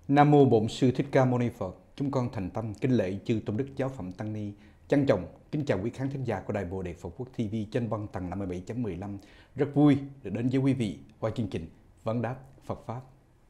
Nam mô Bổn Sư Thích Ca Mâu Ni Phật. Chúng con thành tâm kính lễ chư tôn đức giáo phẩm tăng ni. Trân trọng kính chào quý khán thính giả của Đài Bồ Đề Phật Quốc TV trên băng tầng 57.15. Rất vui được đến với quý vị qua chương trình Vấn Đáp Phật Pháp.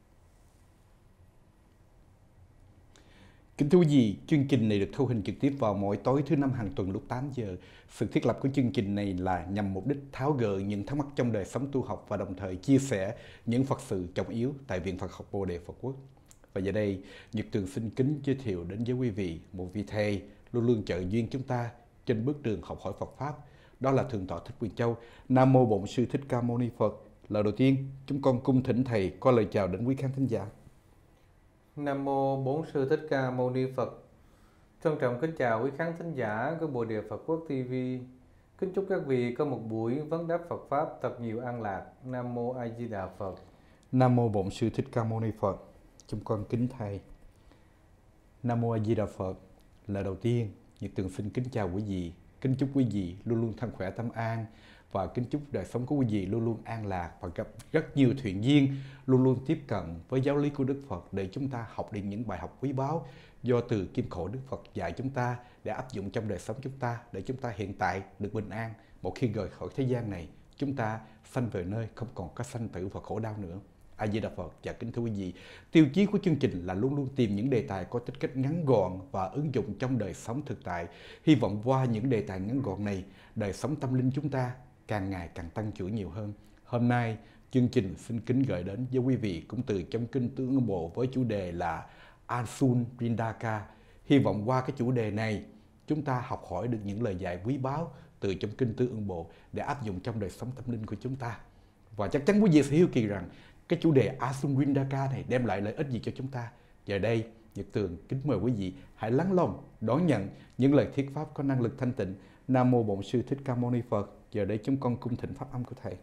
Kính thưa quý vị, chương trình này được thu hình trực tiếp vào mỗi tối thứ năm hàng tuần lúc 8 giờ. Sự thiết lập của chương trình này là nhằm mục đích tháo gỡ những thắc mắc trong đời sống tu học và đồng thời chia sẻ những Phật sự trọng yếu tại Viện Phật học Bồ Đề Phật Quốc. Và giờ đây, Nhật Tường xin kính giới thiệu đến với quý vị một vị thầy luôn luôn trợ duyên chúng ta trên bước đường học hỏi Phật Pháp. Đó là Thượng tọa Thích Quyền Châu. Nam mô Bổn Sư Thích Ca Mâu Ni Phật. Lời đầu tiên, chúng con cung thỉnh thầy có lời chào đến quý khán thính giả. Nam mô Bổn Sư Thích Ca Mâu Ni Phật. Trân trọng kính chào quý khán thính giả của Bồ Đề Phật Quốc TV. Kính chúc các vị có một buổi vấn đáp Phật Pháp thật nhiều an lạc. Nam mô A Di Đà Phật. Nam mô Bổn Sư Thích Ca Mâu Ni Phật. Chúng con kính thầy. Nam mô A Di Đà Phật. Lời đầu tiên, Nhật Tường xin kính chào quý vị, kính chúc quý vị luôn luôn thân khỏe tâm an và kính chúc đời sống của quý vị luôn luôn an lạc và gặp rất nhiều thiện duyên, luôn luôn tiếp cận với giáo lý của Đức Phật để chúng ta học được những bài học quý báu do từ Kim Khổ Đức Phật dạy chúng ta để áp dụng trong đời sống chúng ta để chúng ta hiện tại được bình an. Một khi rời khỏi thế gian này, chúng ta sanh về nơi không còn có sanh tử và khổ đau nữa. A Di Đà Phật. Và kính thưa quý vị, tiêu chí của chương trình là luôn luôn tìm những đề tài có tính cách ngắn gọn và ứng dụng trong đời sống thực tại. Hy vọng qua những đề tài ngắn gọn này, đời sống tâm linh chúng ta càng ngày càng tăng trưởng nhiều hơn. Hôm nay, chương trình xin kính gửi đến với quý vị cũng từ trong Kinh Tương Ưng Bộ với chủ đề là Asun Rindaka. Hy vọng qua cái chủ đề này, chúng ta học hỏi được những lời dạy quý báu từ trong Kinh Tương Ưng Bộ để áp dụng trong đời sống tâm linh của chúng ta. Và chắc chắn quý vị sẽ hiếu kỳ rằng cái chủ đề Asun Rindaka này đem lại lợi ích gì cho chúng ta. Giờ đây, Nhật Tường kính mời quý vị hãy lắng lòng đón nhận những lời thuyết pháp có năng lực thanh tịnh. Nam mô Bổn Sư Thích Ca Mâu Ni Phật. Giờ đây chúng con cung thỉnh pháp âm của thầy.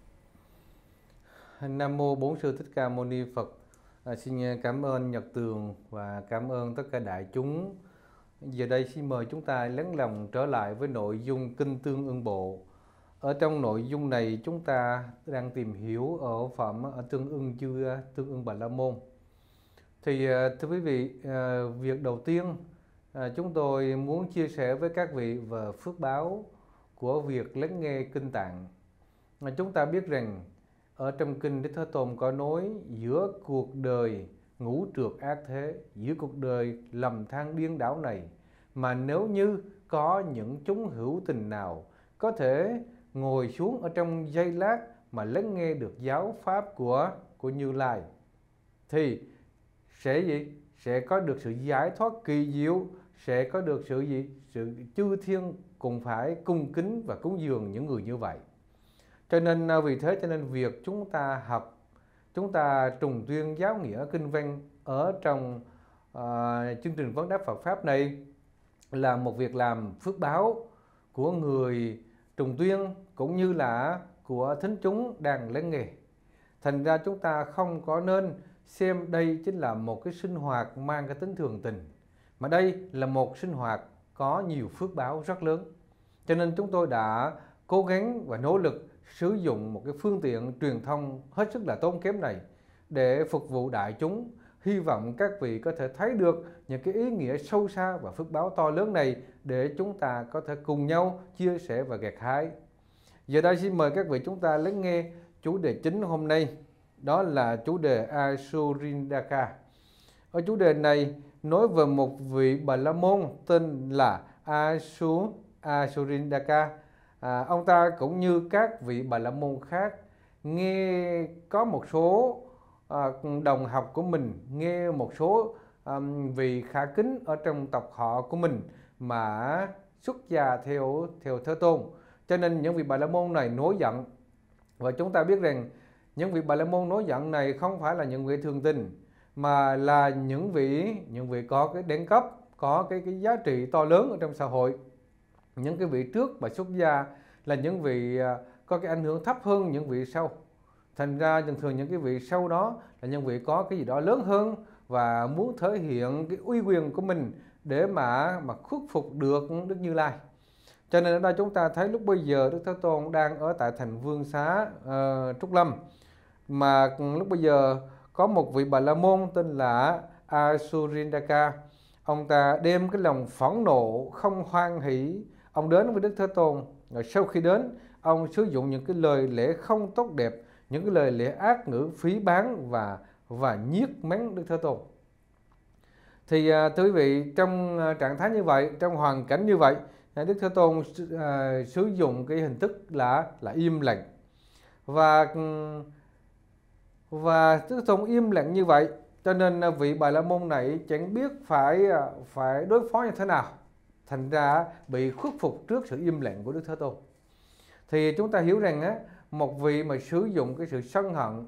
Nam mô Bổn Sư Thích Ca Mâu Ni Phật. Xin cảm ơn Nhật Tường và cảm ơn tất cả đại chúng. Giờ đây xin mời chúng ta lắng lòng trở lại với nội dung Kinh Tương Ưng Bộ. Ở trong nội dung này chúng ta đang tìm hiểu ở phẩm Tương Ưng Chư Tương Ưng Bà La Môn. Thì thưa quý vị, việc đầu tiên chúng tôi muốn chia sẻ với các vị về phước báo của việc lắng nghe kinh tạng. Chúng ta biết rằng ở trong kinh Đức Thế Tôn có nói giữa cuộc đời ngũ trượt ác thế, giữa cuộc đời lầm than điên đảo này, mà nếu như có những chúng hữu tình nào có thể ngồi xuống ở trong giây lát mà lắng nghe được giáo pháp của Như Lai thì sẽ gì? Sẽ có được sự giải thoát kỳ diệu, sẽ có được sự gì? Sự chư thiên cùng phải cung kính và cúng dường những người như vậy. Cho nên vì thế cho nên việc chúng ta học, chúng ta trùng tuyên giáo nghĩa kinh văn ở trong chương trình vấn đáp Phật Pháp này là một việc làm phước báo của người trùng tuyên cũng như là của thính chúng đang lắng nghe. Thành ra chúng ta không có nên xem đây chính là một cái sinh hoạt mang cái tính thường tình, mà đây là một sinh hoạt có nhiều phước báo rất lớn. Cho nên chúng tôi đã cố gắng và nỗ lực sử dụng một cái phương tiện truyền thông hết sức là tốn kém này để phục vụ đại chúng. Hy vọng các vị có thể thấy được những cái ý nghĩa sâu xa và phước báo to lớn này để chúng ta có thể cùng nhau chia sẻ và gặt hái. Giờ đây xin mời các vị chúng ta lắng nghe chủ đề chính hôm nay. Đó là chủ đề Asurindaka. Ở chủ đề này nói về một vị Bà La Môn tên là Asurindaka. Ông ta cũng như các vị Bà La Môn khác nghe có một số đồng học của mình, nghe một số vị khả kính ở trong tộc họ của mình mà xuất gia theo Thế Tôn. Cho nên những vị Bà La Môn này nổi giận. Và chúng ta biết rằng những vị Bà La Môn nổi giận này không phải là những vị thường tình, mà là những vị có cái đẳng cấp, có cái giá trị to lớn ở trong xã hội. Những cái vị trước và xuất gia là những vị có cái ảnh hưởng thấp hơn những vị sau. Thành ra thường những cái vị sau đó là những vị có cái gì đó lớn hơn và muốn thể hiện cái uy quyền của mình để mà khuất phục được Đức Như Lai. Cho nên ở đây chúng ta thấy lúc bây giờ Đức Thế Tôn đang ở tại thành Vương Xá Trúc Lâm, mà lúc bây giờ có một vị Bà La Môn tên là Asurindaka. Ông ta đem cái lòng phẫn nộ, không hoan hỷ, ông đến với Đức Thế Tôn. Rồi sau khi đến, ông sử dụng những cái lời lẽ không tốt đẹp, những cái lời lẽ ác ngữ phỉ báng và nhiếc mắng Đức Thế Tôn. Thì thưa quý vị, trong trạng thái như vậy, trong hoàn cảnh như vậy, Đức Thế Tôn sử dụng cái hình thức là im lặng. Và Đức Thế Tôn im lặng như vậy, cho nên vị Bà La Môn này chẳng biết phải đối phó như thế nào, thành ra bị khuất phục trước sự im lặng của Đức Thế Tôn. Thì chúng ta hiểu rằng một vị mà sử dụng cái sự sân hận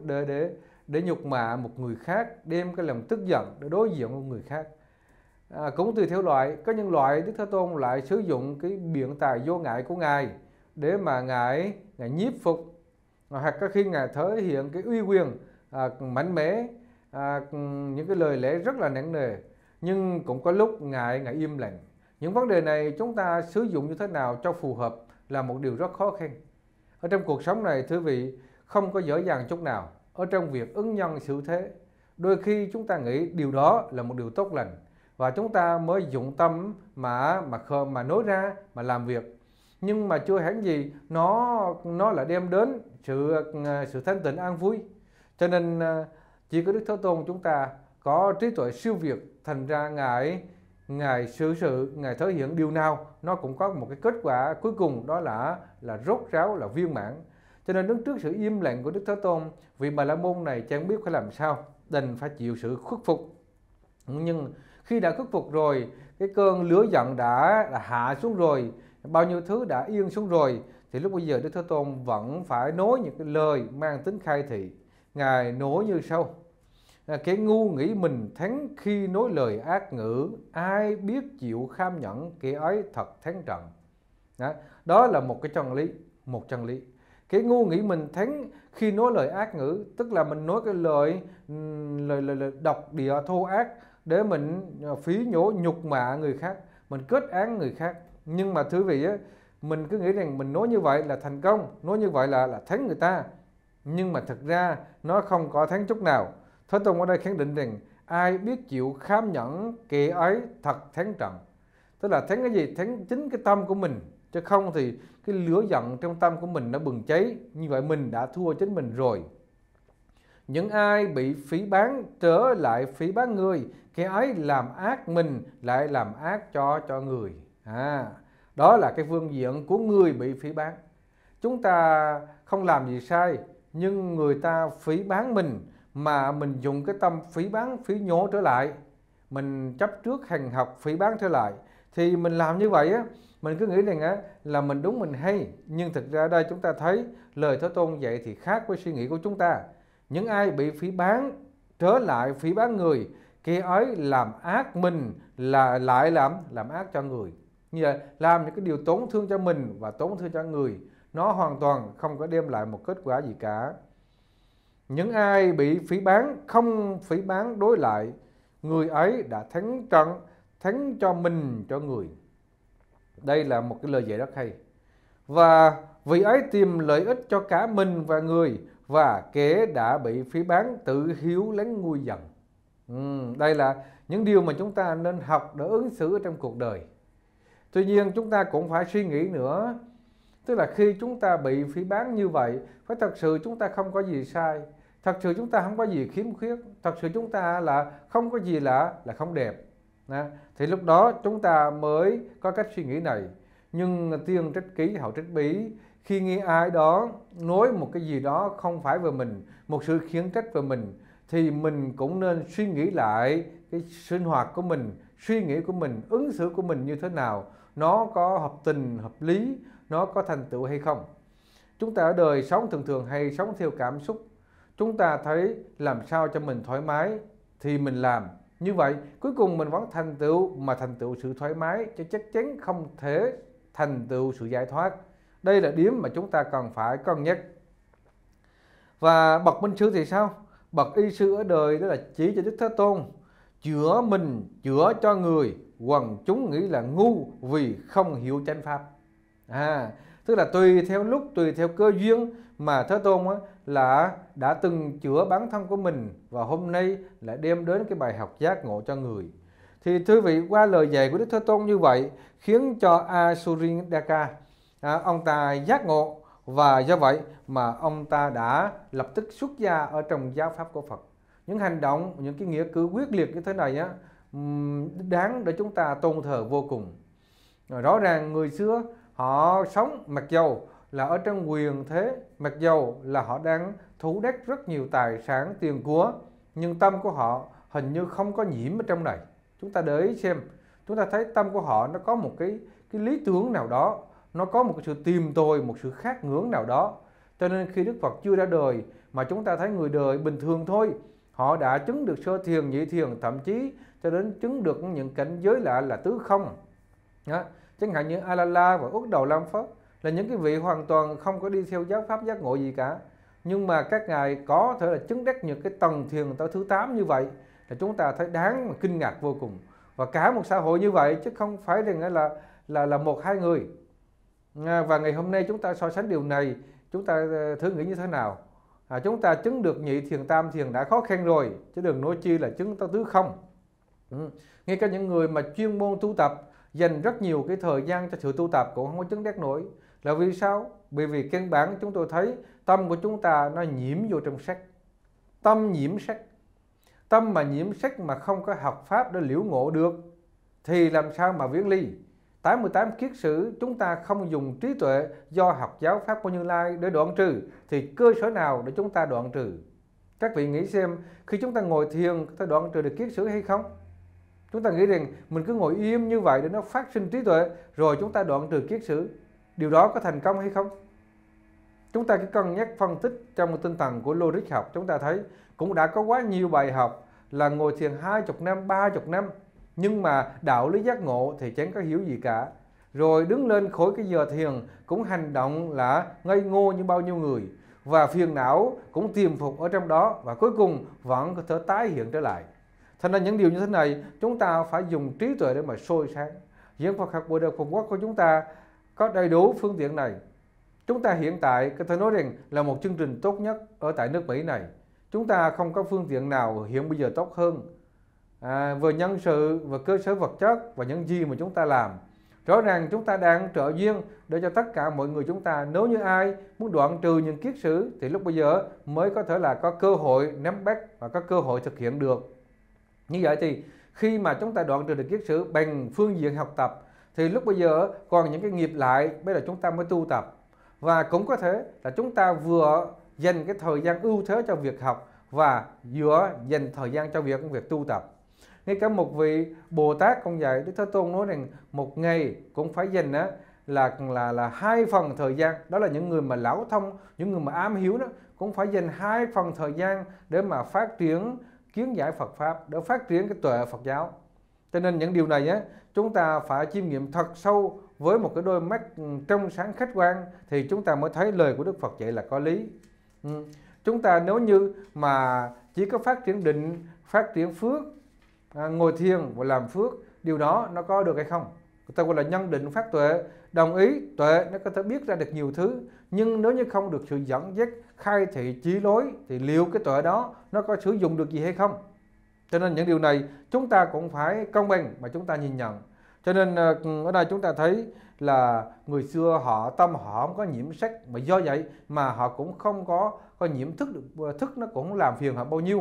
để nhục mạ một người khác, đem cái lòng tức giận để đối diện với một người khác, cũng tùy theo loại. Có những loại Đức Thế Tôn lại sử dụng cái biện tài vô ngại của Ngài để mà Ngài nhiếp phục, hoặc có khi Ngài thể hiện cái uy quyền mạnh mẽ, những cái lời lẽ rất là nặng nề. Nhưng cũng có lúc Ngài im lặng. Những vấn đề này chúng ta sử dụng như thế nào cho phù hợp là một điều rất khó khăn. Ở trong cuộc sống này, thưa vị, không có dễ dàng chút nào. Ở trong việc ứng nhân xử thế, đôi khi chúng ta nghĩ điều đó là một điều tốt lành, và chúng ta mới dụng tâm mà nói ra, mà làm việc. Nhưng mà chưa hẳn gì nó là đem đến sự thanh tịnh an vui. Cho nên chỉ có Đức Thế Tôn chúng ta có trí tuệ siêu việt, thành ra Ngài xử sự, Ngài thể hiện điều nào nó cũng có một cái kết quả cuối cùng, đó là rốt ráo, là viên mãn. Cho nên đứng trước sự im lặng của Đức Thế Tôn, vị Bà La Môn này chẳng biết phải làm sao, đành phải chịu sự khuất phục. Nhưng khi đã khuất phục rồi, cái cơn lửa giận đã hạ xuống rồi, bao nhiêu thứ đã yên xuống rồi, thì lúc bây giờ Đức Thế Tôn vẫn phải nói những cái lời mang tính khai thị. Ngài nói như sau: kẻ ngu nghĩ mình thắng khi nói lời ác ngữ, ai biết chịu kham nhẫn, kẻ ấy thật thắng trận. Đó là một chân lý. Kẻ ngu nghĩ mình thắng khi nói lời ác ngữ, tức là mình nói cái lời độc địa thô ác để mình phí nhổ nhục mạ người khác, mình kết án người khác. Nhưng mà thưa vị, mình cứ nghĩ rằng mình nói như vậy là thành công, nói như vậy là thắng người ta. Nhưng mà thật ra nó không có thắng chút nào. Thế Tôn ở đây khẳng định rằng ai biết chịu kham nhẫn, kẻ ấy thật thắng trận. Tức là thắng cái gì? Thắng chính cái tâm của mình, chứ không thì cái lửa giận trong tâm của mình nó bừng cháy. Như vậy mình đã thua chính mình rồi. Những ai bị phỉ báng trở lại phỉ báng người, kẻ ấy làm ác mình lại làm ác cho người. Đó là cái phương diện của người bị phỉ báng. Chúng ta không làm gì sai, nhưng người ta phỉ báng mình mà mình dùng cái tâm phỉ báng, phỉ nhổ trở lại, mình chấp trước hằn học phỉ báng trở lại, thì mình làm như vậy mình cứ nghĩ rằng là mình đúng, mình hay. Nhưng thực ra đây chúng ta thấy lời Thế Tôn dạy thì khác với suy nghĩ của chúng ta. Những ai bị phỉ báng trở lại phỉ báng người, kẻ ấy làm ác mình là lại làm ác cho người. Như vậy làm những cái điều tổn thương cho mình và tổn thương cho người, nó hoàn toàn không có đem lại một kết quả gì cả. Những ai bị phỉ báng không phỉ báng đối lại, người ấy đã thắng trận, thắng cho mình cho người. Đây là một cái lời dạy rất hay. Và vì ấy tìm lợi ích cho cả mình và người, và kẻ đã bị phỉ báng tự hiếu lắng nguôi giận. Đây là những điều mà chúng ta nên học để ứng xử ở trong cuộc đời. Tuy nhiên chúng ta cũng phải suy nghĩ nữa, tức là khi chúng ta bị phỉ báng như vậy, phải thật sự chúng ta không có gì sai, thật sự chúng ta không có gì khiếm khuyết, thật sự chúng ta là không có gì là không đẹp. Thì lúc đó chúng ta mới có cách suy nghĩ này. Nhưng tiên trách ký hậu trách bí, khi nghe ai đó nói một cái gì đó không phải về mình, một sự khiển trách về mình, thì mình cũng nên suy nghĩ lại cái sinh hoạt của mình, suy nghĩ của mình, ứng xử của mình như thế nào, nó có hợp tình, hợp lý, nó có thành tựu hay không. Chúng ta ở đời sống thường hay sống theo cảm xúc. Chúng ta thấy làm sao cho mình thoải mái thì mình làm. Như vậy cuối cùng mình vẫn thành tựu, mà thành tựu sự thoải mái chứ chắc chắn không thể thành tựu sự giải thoát. Đây là điểm mà chúng ta cần phải cân nhắc. Và bậc minh sư thì sao? Bậc y sư ở đời đó là chỉ cho Đức Thế Tôn chữa mình, chữa cho người. Quần chúng nghĩ là ngu vì không hiểu chánh pháp. Tức là tùy theo lúc, tùy theo cơ duyên mà Thế Tôn là đã từng chữa bản thân của mình và hôm nay lại đem đến cái bài học giác ngộ cho người. Thì thưa vị, qua lời dạy của Đức Thế Tôn như vậy khiến cho Asurindaka ông ta giác ngộ, và do vậy mà ông ta đã lập tức xuất gia ở trong giáo pháp của Phật. Những hành động, những cái nghĩa cử quyết liệt như thế này á, đáng để chúng ta tôn thờ vô cùng. Rõ ràng người xưa họ sống mặc dầu là ở trong quyền thế, mặc dầu là họ đang thủ đắc rất nhiều tài sản tiền của, nhưng tâm của họ hình như không có nhiễm ở trong này. Chúng ta để ý xem, chúng ta thấy tâm của họ nó có một cái lý tưởng nào đó, nó có một cái sự tìm tòi, một sự khát ngưỡng nào đó. Cho nên khi Đức Phật chưa ra đời mà chúng ta thấy người đời bình thường thôi, họ đã chứng được sơ thiền, nhị thiền, thậm chí cho đến chứng được những cảnh giới lạ là tứ không. Chẳng hạn như A-la-la và Úc Đầu Lam Phất là những cái vị hoàn toàn không có đi theo giáo pháp giác ngộ gì cả, nhưng mà các ngài có thể là chứng đắc những cái tầng thiền tới thứ 8 như vậy, là chúng ta thấy đáng mà kinh ngạc vô cùng. Và cả một xã hội như vậy, chứ không phải rằng là một hai người. Và ngày hôm nay chúng ta so sánh điều này, chúng ta thử nghĩ như thế nào? Chúng ta chứng được nhị thiền, tam thiền đã khó khăn rồi, chứ đừng nói chi là chứng tới tứ không. Ngay cả những người mà chuyên môn tu tập, dành rất nhiều cái thời gian cho sự tu tập cũng không có chứng đắc nổi. Là vì sao? Bởi vì căn bản chúng tôi thấy tâm của chúng ta nó nhiễm vô trong sắc. Tâm nhiễm sắc. Tâm mà nhiễm sắc mà không có học pháp để liễu ngộ được thì làm sao mà viễn ly? 88 kiết sử chúng ta không dùng trí tuệ do học giáo pháp của Như Lai để đoạn trừ, thì cơ sở nào để chúng ta đoạn trừ? Các vị nghĩ xem, khi chúng ta ngồi thiền có thể đoạn trừ được kiết sử hay không? Chúng ta nghĩ rằng mình cứ ngồi im như vậy để nó phát sinh trí tuệ, rồi chúng ta đoạn trừ kiết sử. Điều đó có thành công hay không? Chúng ta cứ cân nhắc phân tích trong một tinh thần của logic học, chúng ta thấy cũng đã có quá nhiều bài học là ngồi thiền 20 năm, 30 năm, nhưng mà đạo lý giác ngộ thì chẳng có hiểu gì cả. Rồi đứng lên khỏi cái giờ thiền cũng hành động là ngây ngô như bao nhiêu người, và phiền não cũng tiềm phục ở trong đó, và cuối cùng vẫn có thể tái hiện trở lại. Thành ra những điều như thế này chúng ta phải dùng trí tuệ để mà soi sáng. Diễn Phật học Bồ Đề Phật Quốc của chúng ta có đầy đủ phương tiện này. Chúng ta hiện tại có thể nói rằng là một chương trình tốt nhất ở tại nước Mỹ này. Chúng ta không có phương tiện nào hiện bây giờ tốt hơn về nhân sự, về cơ sở vật chất và những gì mà chúng ta làm. Rõ ràng chúng ta đang trợ duyên để cho tất cả mọi người chúng ta, nếu như ai muốn đoạn trừ những kiết sử thì lúc bây giờ mới có thể là có cơ hội nắm bắt và có cơ hội thực hiện được. Như vậy thì khi mà chúng ta đoạn trừ được kiết sử bằng phương diện học tập thì lúc bây giờ còn những cái nghiệp lại, bây giờ chúng ta mới tu tập. Và cũng có thể là chúng ta vừa dành cái thời gian ưu thế cho việc học và vừa dành thời gian cho việc tu tập. Ngay cả một vị Bồ Tát cũng vậy, Đức Thế Tôn nói rằng một ngày cũng phải dành là 2 phần thời gian. Đó là những người mà lão thông, những người mà ám hiếu đó, cũng phải dành 2 phần thời gian để mà phát triển kiến giải Phật Pháp, để phát triển cái tuệ Phật giáo. Cho nên những điều này chúng ta phải chiêm nghiệm thật sâu với một cái đôi mắt trong sáng khách quan, thì chúng ta mới thấy lời của Đức Phật dạy là có lý. Chúng ta nếu như mà chỉ có phát triển định, phát triển phước, ngồi thiền và làm phước, điều đó nó có được hay không? Người ta gọi là nhân định phát tuệ. Đồng ý, tuệ nó có thể biết ra được nhiều thứ, nhưng nếu như không được sự dẫn dắt, khai thị, chỉ lối, thì liệu cái tuệ đó nó có sử dụng được gì hay không? Cho nên những điều này chúng ta cũng phải công bằng mà chúng ta nhìn nhận. Cho nên ở đây chúng ta thấy là người xưa tâm họ không có nhiễm sắc, mà do vậy mà họ cũng không có nhiễm thức được, thức nó cũng không làm phiền họ bao nhiêu.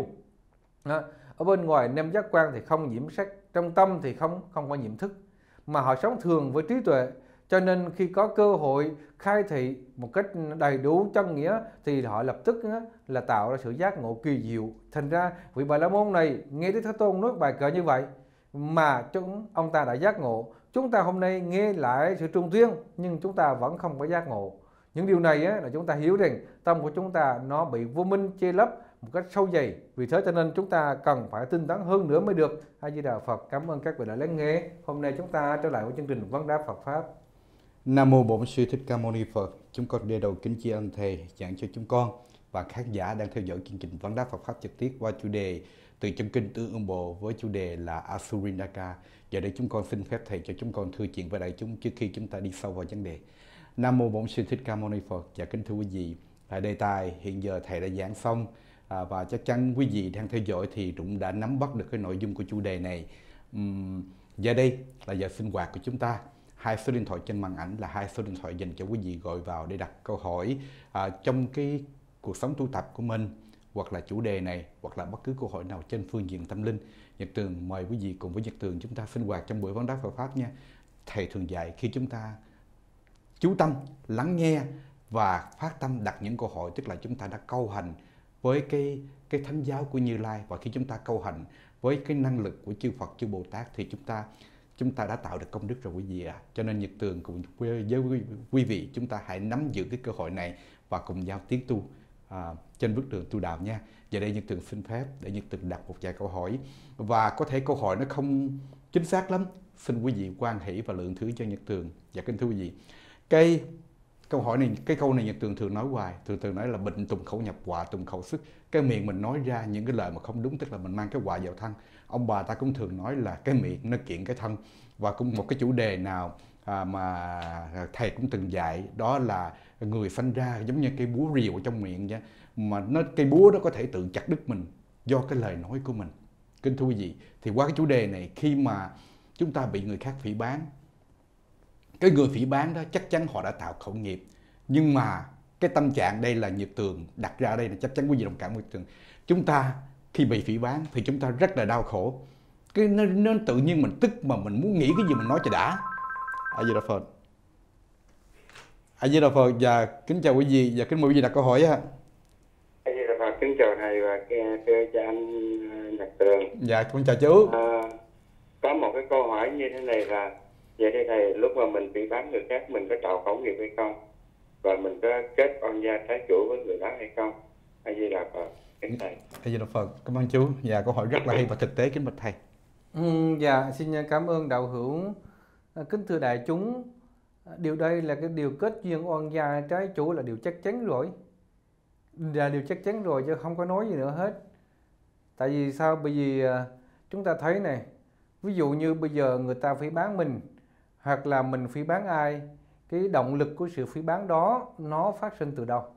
Ở bên ngoài năm giác quan thì không nhiễm sắc, trong tâm thì không có nhiễm thức, mà họ sống thường với trí tuệ. Cho nên khi có cơ hội khai thị một cách đầy đủ chân nghĩa thì họ lập tức là tạo ra sự giác ngộ kỳ diệu. Thành ra vị Bà La Môn này nghe Đức Thế Tôn nói bài kệ như vậy mà ông ta đã giác ngộ. Chúng ta hôm nay nghe lại sự trung tuyên nhưng chúng ta vẫn không có giác ngộ. Những điều này là chúng ta hiểu rằng tâm của chúng ta nó bị vô minh che lấp một cách sâu dày. Vì thế cho nên chúng ta cần phải tinh tấn hơn nữa mới được. A Di Đà Phật. Cảm ơn các vị đã lắng nghe. Hôm nay chúng ta trở lại với chương trình vấn đáp Phật Pháp. Nam mô Bổn Sư Thích Ca Mâu Ni Phật. Chúng con đề đầu kính tri ân thầy giảng cho chúng con và khán giả đang theo dõi chương trình vấn đáp Phật Pháp trực tiếp qua chủ đề từ trong kinh Tương Ưng Bộ với chủ đề là Asurindaka. Giờ đây chúng con xin phép thầy cho chúng con thưa chuyện với đại chúng trước khi chúng ta đi sâu vào vấn đề. Nam mô Bổn Sư Thích Ca Mâu Ni Phật. Và kính thưa quý vị, là đề tài hiện giờ thầy đã giảng xong, và chắc chắn quý vị đang theo dõi thì cũng đã nắm bắt được cái nội dung của chủ đề này. Giờ đây là giờ sinh hoạt của chúng ta. 2 số điện thoại trên màn ảnh là 2 số điện thoại dành cho quý vị gọi vào để đặt câu hỏi trong cái cuộc sống tu tập của mình, hoặc là chủ đề này, hoặc là bất cứ câu hỏi nào trên phương diện tâm linh. Nhật Tường mời quý vị cùng với Nhật Tường chúng ta sinh hoạt trong buổi vấn đáp Phật pháp nha. Thầy thường dạy khi chúng ta chú tâm lắng nghe và phát tâm đặt những câu hỏi, tức là chúng ta đã câu hành với cái thánh giáo của Như Lai, và khi chúng ta câu hành với cái năng lực của chư Phật, chư Bồ Tát thì chúng ta đã tạo được công đức rồi quý vị ạ. Cho nên Nhật Tường cùng với quý vị chúng ta hãy nắm giữ cái cơ hội này và cùng nhau tiến tu trên bước đường tu đạo nha. Giờ đây Nhật Tường xin phép để Nhật Tường đặt một vài câu hỏi, và có thể câu hỏi nó không chính xác lắm, xin quý vị hoan hỷ và lượng thứ cho Nhật Tường. Dạ kính thưa quý vị, cái câu này Nhật Tường thường nói hoài, thường nói là bệnh tùng khẩu nhập họa tùng khẩu sức. Cái miệng mình nói ra những cái lời mà không đúng, tức là mình mang cái họa vào thân. Ông bà ta cũng thường nói là cái miệng nó kiện cái thân. Và cũng một cái chủ đề nào mà thầy cũng từng dạy, đó là người sanh ra giống như cây búa rìu ở trong miệng vậy, mà cây búa đó có thể tự chặt đứt mình do cái lời nói của mình. Kính thưa quý vị, thì qua cái chủ đề này, khi mà chúng ta bị người khác phỉ báng, cái người phỉ báng đó chắc chắn họ đã tạo khẩu nghiệp, nhưng mà cái tâm trạng đây là Nhật Tường đặt ra đây là chắc chắn quý vị đồng cảm với Nhật Tường. Chúng ta khi bị phỉ báng thì chúng ta rất là đau khổ, cái nó tự nhiên mình tức mà mình muốn nghĩ cái gì mình nói cho đã. A Di Đà Phật. A Di Đà Phật. Và kính chào quý vị và kính mời quý vị đặt câu hỏi á. A Di Đà Phật, kính chào thầy và thưa cha anh Nhật Tường. Dạ con chào chú. Có một cái câu hỏi như thế này là vậy thì thầy, lúc mà mình bị bán người khác mình có tạo khẩu nghiệp hay không, và mình có kết oan gia trái chủ với người đó hay không? A Di Đà Phật, kính thầy. A Di Đà Phật. Cảm ơn chú. Dạ câu hỏi rất là hay và thực tế, kính bạch thầy. Dạ xin cảm ơn đạo hữu. Kính thưa đại chúng, điều đây là cái điều kết duyên oan gia trái chủ là điều chắc chắn rồi, là điều chắc chắn rồi chứ không có nói gì nữa hết. Tại vì sao? Bởi vì chúng ta thấy này, ví dụ như bây giờ người ta phỉ báng mình, hoặc là mình phỉ báng ai, cái động lực của sự phỉ báng đó nó phát sinh từ đâu?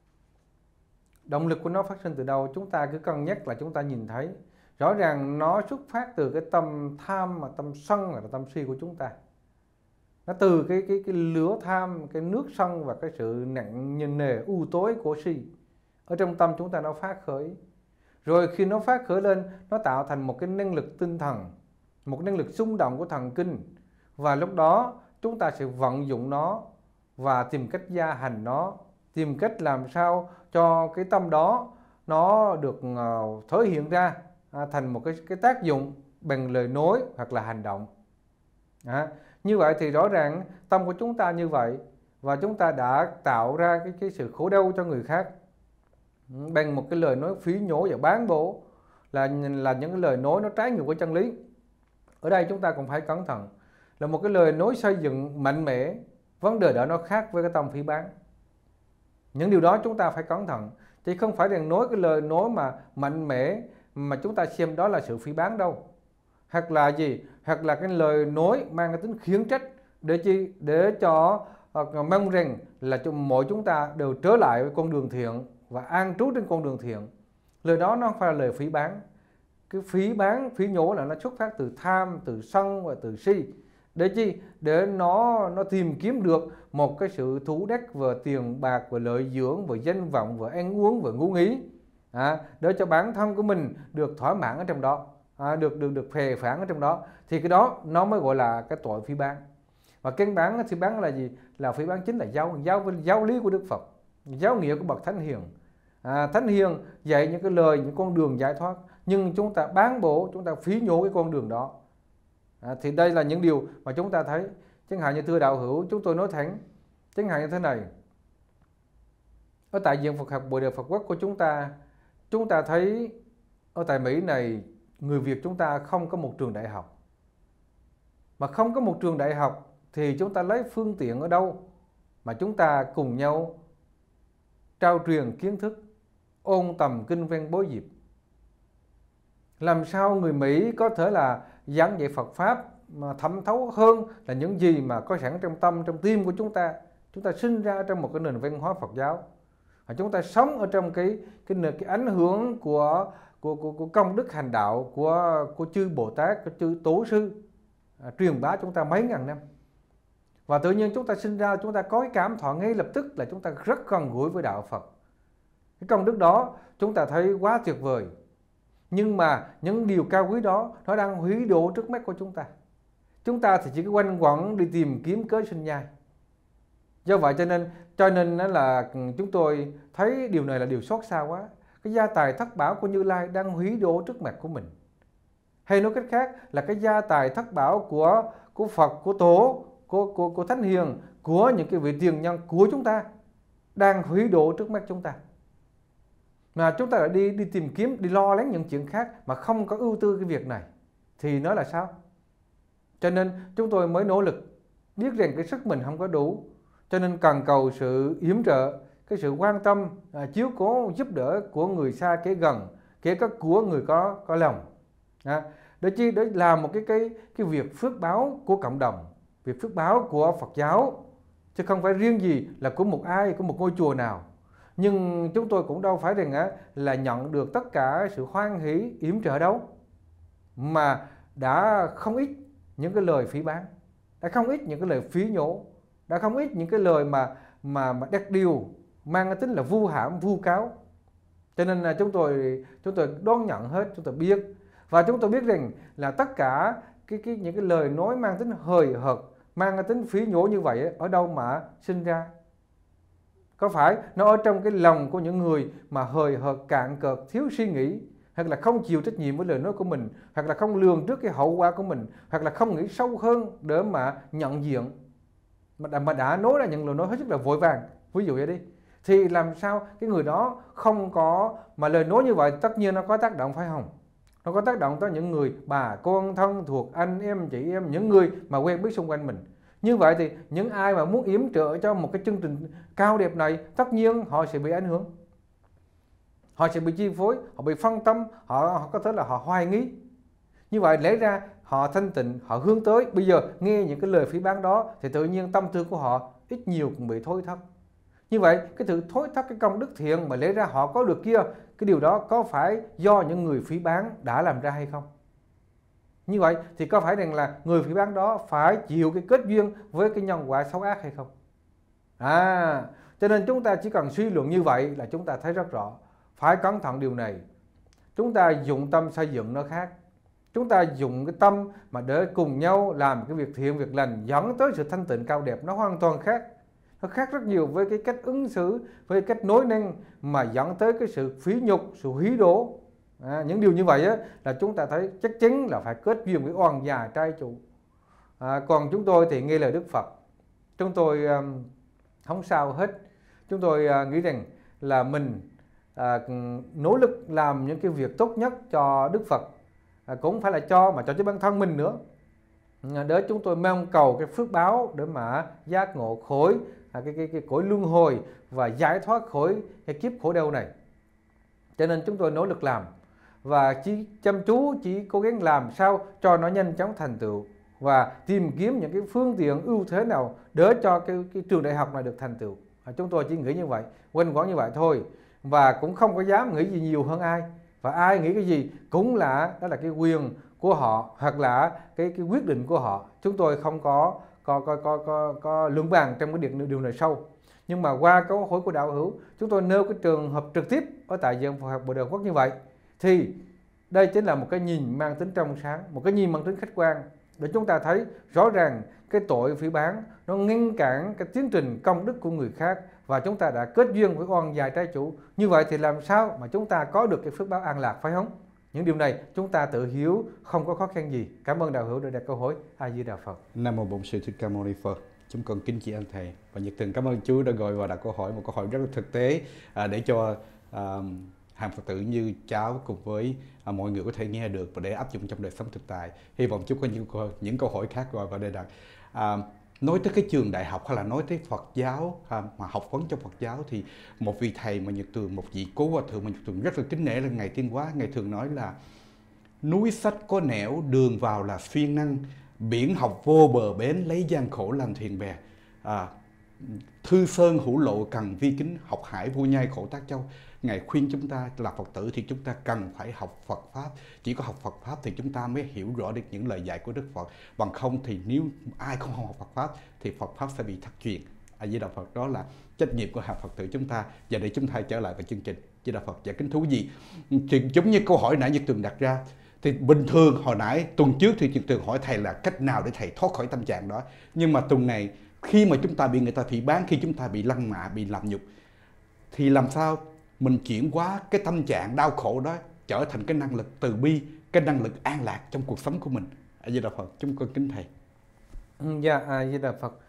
Động lực của nó phát sinh từ đâu? Chúng ta cứ cân nhắc là chúng ta nhìn thấy rõ ràng nó xuất phát từ cái tâm tham, mà tâm sân là tâm si của chúng ta. Nó từ cái lửa tham, cái nước sân và cái sự nặng nề u tối của si ở trong tâm chúng ta nó phát khởi. Rồi khi nó phát khởi lên, nó tạo thành một cái năng lực tinh thần, một năng lực xung động của thần kinh. Và lúc đó chúng ta sẽ vận dụng nó và tìm cách gia hành nó, tìm cách làm sao cho cái tâm đó nó được thể hiện ra thành một cái tác dụng bằng lời nói hoặc là hành động. Như vậy thì rõ ràng tâm của chúng ta như vậy, và chúng ta đã tạo ra cái sự khổ đau cho người khác bằng một cái lời nói phỉ nhổ và bán bổ, là những cái lời nói nó trái ngược với chân lý. Ở đây chúng ta cũng phải cẩn thận, là một cái lời nói xây dựng mạnh mẽ, vấn đề đó nó khác với cái tâm phỉ báng. Những điều đó chúng ta phải cẩn thận, chứ không phải rằng nói cái lời nói mà mạnh mẽ mà chúng ta xem đó là sự phỉ báng đâu. Hoặc là gì? Hoặc là cái lời nói mang cái tính khiển trách, để chi? Để cho mong rằng là mỗi chúng ta đều trở lại với con đường thiện và an trú trên con đường thiện. Lời đó nó không phải là lời phỉ báng. Cái phỉ báng, phỉ nhổ là nó xuất phát từ tham, từ sân và từ si. Để chi? Để nó tìm kiếm được một cái sự thú đắc về tiền bạc, về lợi dưỡng, về danh vọng, về ăn uống, về ngũ nghĩ, để cho bản thân của mình được thỏa mãn ở trong đó, được phè phản ở trong đó. Thì cái đó nó mới gọi là cái tội phỉ báng. Và căn bản phỉ báng là gì? Là phỉ báng chính là giáo lý của Đức Phật, giáo nghĩa của bậc Thánh Hiền. Thánh Hiền dạy những cái lời, những con đường giải thoát, nhưng chúng ta bán bổ, chúng ta phỉ nhổ cái con đường đó. Thì đây là những điều mà chúng ta thấy. Chẳng hạn như thưa đạo hữu, chúng tôi nói thẳng, chẳng hạn như thế này. Ở tại Viện Phật học Bồ Đề Phật Quốc của chúng ta thấy ở tại Mỹ này, người Việt chúng ta không có một trường đại học. Mà không có một trường đại học thì chúng ta lấy phương tiện ở đâu mà chúng ta cùng nhau trao truyền kiến thức, ôn tầm kinh văn bối diệp? Làm sao người Mỹ có thể là giảng dạy Phật Pháp mà thẩm thấu hơn là những gì mà có sẵn trong tâm, trong tim của chúng ta? Chúng ta sinh ra trong một cái nền văn hóa Phật giáo. Chúng ta sống ở trong cái ảnh hưởng của công đức hành đạo của chư Bồ Tát, của chư Tổ sư truyền bá chúng ta mấy ngàn năm. Và tự nhiên chúng ta sinh ra, chúng ta có cái cảm thọ ngay lập tức là chúng ta rất gần gũi với đạo Phật. Cái công đức đó chúng ta thấy quá tuyệt vời. Nhưng mà những điều cao quý đó nó đang hủy đổ trước mắt của chúng ta. Chúng ta thì chỉ có quanh quẩn đi tìm kiếm cớ sinh nhai. Do vậy cho nên là chúng tôi thấy điều này là điều xót xa quá. Cái gia tài thất bảo của Như Lai đang hủy đổ trước mặt của mình. Hay nói cách khác là cái gia tài thất bảo của Phật, của Tổ, của Thánh Hiền, của những cái vị tiền nhân của chúng ta đang hủy đổ trước mắt chúng ta. Mà chúng ta lại đi tìm kiếm, đi lo lắng những chuyện khác mà không có ưu tư cái việc này thì nó là sao? Cho nên chúng tôi mới nỗ lực, biết rằng cái sức mình không có đủ, cho nên cần cầu sự yểm trợ, cái sự quan tâm, chiếu cố, giúp đỡ của người xa kẻ gần, kể cả của người có lòng. Để làm một cái việc phước báo của cộng đồng, việc phước báo của Phật giáo, chứ không phải riêng gì là của một ai, của một ngôi chùa nào. Nhưng chúng tôi cũng đâu phải rằng là nhận được tất cả sự hoan hỷ yểm trợ đâu, mà đã không ít những cái lời phỉ báng, đã không ít những cái lời phí nhổ, đã không ít những cái lời mà đắc điều mang cái tính là vu hãm, vu cáo. Cho nên là chúng tôi đón nhận hết, chúng tôi biết. Và chúng tôi biết rằng là tất cả những cái lời nói mang tính hời hợt, mang cái tính phí nhổ như vậy ở đâu mà sinh ra? Có phải nó ở trong cái lòng của những người mà hời hợt, cạn cợt, thiếu suy nghĩ, hoặc là không chịu trách nhiệm với lời nói của mình, hoặc là không lường trước cái hậu quả của mình, hoặc là không nghĩ sâu hơn để mà nhận diện, mà đã nói ra những lời nói hết sức là vội vàng, ví dụ vậy đi, thì làm sao cái người đó không có, mà lời nói như vậy tất nhiên nó có tác động, phải không? Nó có tác động tới những người bà con thân thuộc, anh em chị em, những người mà quen biết xung quanh mình. Như vậy thì những ai mà muốn yểm trợ cho một cái chương trình cao đẹp này, tất nhiên họ sẽ bị ảnh hưởng, họ sẽ bị chi phối, họ bị phân tâm, họ có thể là họ hoài nghi. Như vậy lẽ ra họ thanh tịnh, họ hướng tới, bây giờ nghe những cái lời phỉ báng đó thì tự nhiên tâm tư của họ ít nhiều cũng bị thối thất. Như vậy cái sự thối thất cái công đức thiện mà lẽ ra họ có được kia, cái điều đó có phải do những người phỉ báng đã làm ra hay không? Như vậy thì có phải rằng là người phỉ báng đó phải chịu cái kết duyên với cái nhân quả xấu ác hay không? Cho nên chúng ta chỉ cần suy luận như vậy là chúng ta thấy rất rõ. Phải cẩn thận điều này. Chúng ta dụng tâm xây dựng nó khác. Chúng ta dùng cái tâm mà để cùng nhau làm cái việc thiện, việc lành dẫn tới sự thanh tịnh cao đẹp, nó hoàn toàn khác. Nó khác rất nhiều với cái cách ứng xử, với cách nói năng mà dẫn tới cái sự phí nhục, sự hủy đổ. Những điều như vậy là chúng ta thấy chắc chắn là phải kết duyên với oan gia trai chủ. Còn chúng tôi thì nghe lời Đức Phật, chúng tôi không sao hết. Chúng tôi nghĩ rằng là mình nỗ lực làm những cái việc tốt nhất cho Đức Phật, cũng phải là cho bản thân mình nữa, để chúng tôi mong cầu cái phước báo để mà giác ngộ khỏi cái cõi luân hồi và giải thoát khỏi cái kiếp khổ đau này. Cho nên chúng tôi nỗ lực làm và chỉ chăm chú, chỉ cố gắng làm sao cho nó nhanh chóng thành tựu và tìm kiếm những cái phương tiện ưu thế nào để cho cái trường đại học này được thành tựu. Chúng tôi chỉ nghĩ như vậy, quanh quẩn như vậy thôi, và cũng không có dám nghĩ gì nhiều hơn ai. Và ai nghĩ cái gì cũng là đó là cái quyền của họ, hoặc là cái quyết định của họ. Chúng tôi không có luận bàn trong cái điều này sâu. Nhưng mà qua câu hỏi của đạo hữu, chúng tôi nêu cái trường hợp trực tiếp ở tại Viện Phật học Bồ Đề Quốc như vậy, thì đây chính là một cái nhìn mang tính trong sáng, một cái nhìn mang tính khách quan, để chúng ta thấy rõ ràng cái tội phỉ báng nó ngăn cản cái tiến trình công đức của người khác, và chúng ta đã kết duyên với oan gia trái chủ. Như vậy thì làm sao mà chúng ta có được cái phước báo an lạc, phải không? Những điều này chúng ta tự hiểu, không có khó khăn gì. Cảm ơn đạo hữu đã đặt câu hỏi. A Di Đà Phật. Nam mô Bổn Sư Thích Ca Mâu Ni Phật. Chúng con kính tri ân thầy và nhiệt tình cảm ơn chú đã gọi và đặt câu hỏi, một câu hỏi rất là thực tế, để cho hàng Phật tử như cháu cùng với mọi người có thể nghe được và để áp dụng trong đời sống thực tại. Hy vọng chú có những câu hỏi khác gọi vào đây đặt. Nói tới cái trường đại học hay là nói tới Phật giáo, mà học vấn trong Phật giáo, thì một vị thầy mà Nhật Tường, một vị cố hòa thượng mà Nhật Tường rất là kính nể là Ngài Tiên Hóa. Ngài thường nói là núi sách có nẻo, đường vào là xuyên năng, biển học vô bờ bến, lấy gian khổ làm thuyền bè. Thư Sơn Hữu Lộ cần vi kính, học hải vua nhai khổ tác châu. Ngài khuyên chúng ta là Phật tử thì chúng ta cần phải học Phật Pháp. Chỉ có học Phật Pháp thì chúng ta mới hiểu rõ được những lời dạy của Đức Phật. Bằng không thì nếu ai không học Phật Pháp thì Phật Pháp sẽ bị thất truyền. A Di Đà Phật, đó là trách nhiệm của Phật tử chúng ta. Và để chúng ta trở lại vào chương trình. Di Đà Phật. Và kính thú gì, giống như câu hỏi nãy Nhật Tường đặt ra, thì bình thường hồi nãy tuần trước thì Nhật Tường hỏi thầy là cách nào để thầy thoát khỏi tâm trạng đó. Nhưng mà tuần này khi mà chúng ta bị người ta phỉ báng, khi chúng ta bị lăng mạ, bị làm nhục, thì làm sao mình chuyển hóa cái tâm trạng đau khổ đó trở thành cái năng lực từ bi, cái năng lực an lạc trong cuộc sống của mình. A Di Đà Phật, chúng con kính thầy. Dạ, A Di Đà Phật.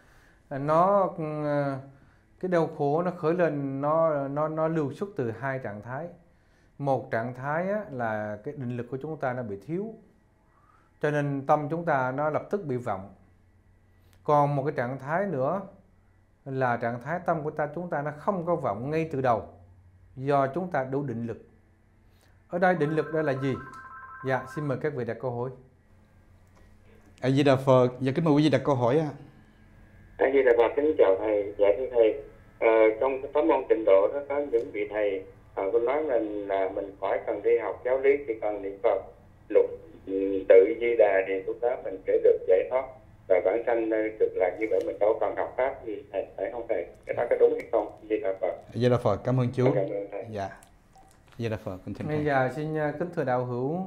Cái đau khổ nó khởi lên, nó lưu xuất từ hai trạng thái. Một trạng thái á, là cái định lực của chúng ta nó bị thiếu, cho nên tâm chúng ta nó lập tức bị vọng. Còn một cái trạng thái nữa là trạng thái tâm của chúng ta nó không có vọng ngay từ đầu, do chúng ta đủ định lực. Ở đây định lực đây là gì? Dạ, xin mời các vị đặt câu hỏi. A Di Đà Phật. Dạ kính mời quý vị đặt câu hỏi ạ. A Di Đà Phật, kính chào thầy. Dạ thưa thầy, trong cái pháp môn tịnh độ đó có những vị thầy có nói là mình khỏi cần đi học giáo lý, chỉ cần niệm Phật lục tự Di Đà thì lúc đó mình sẽ được giải thoát và bản thân được lạc. Như vậy mình đâu cần học pháp gì thầy, phải không thầy? Cái đó có đúng hay không? Di Đà Phật. Di Đà Phật, cảm ơn chú. Cảm ơn thầy. Dạ. Di Đà Phật, con thỉnh Bây thầy. giờ xin kính thưa đạo hữu,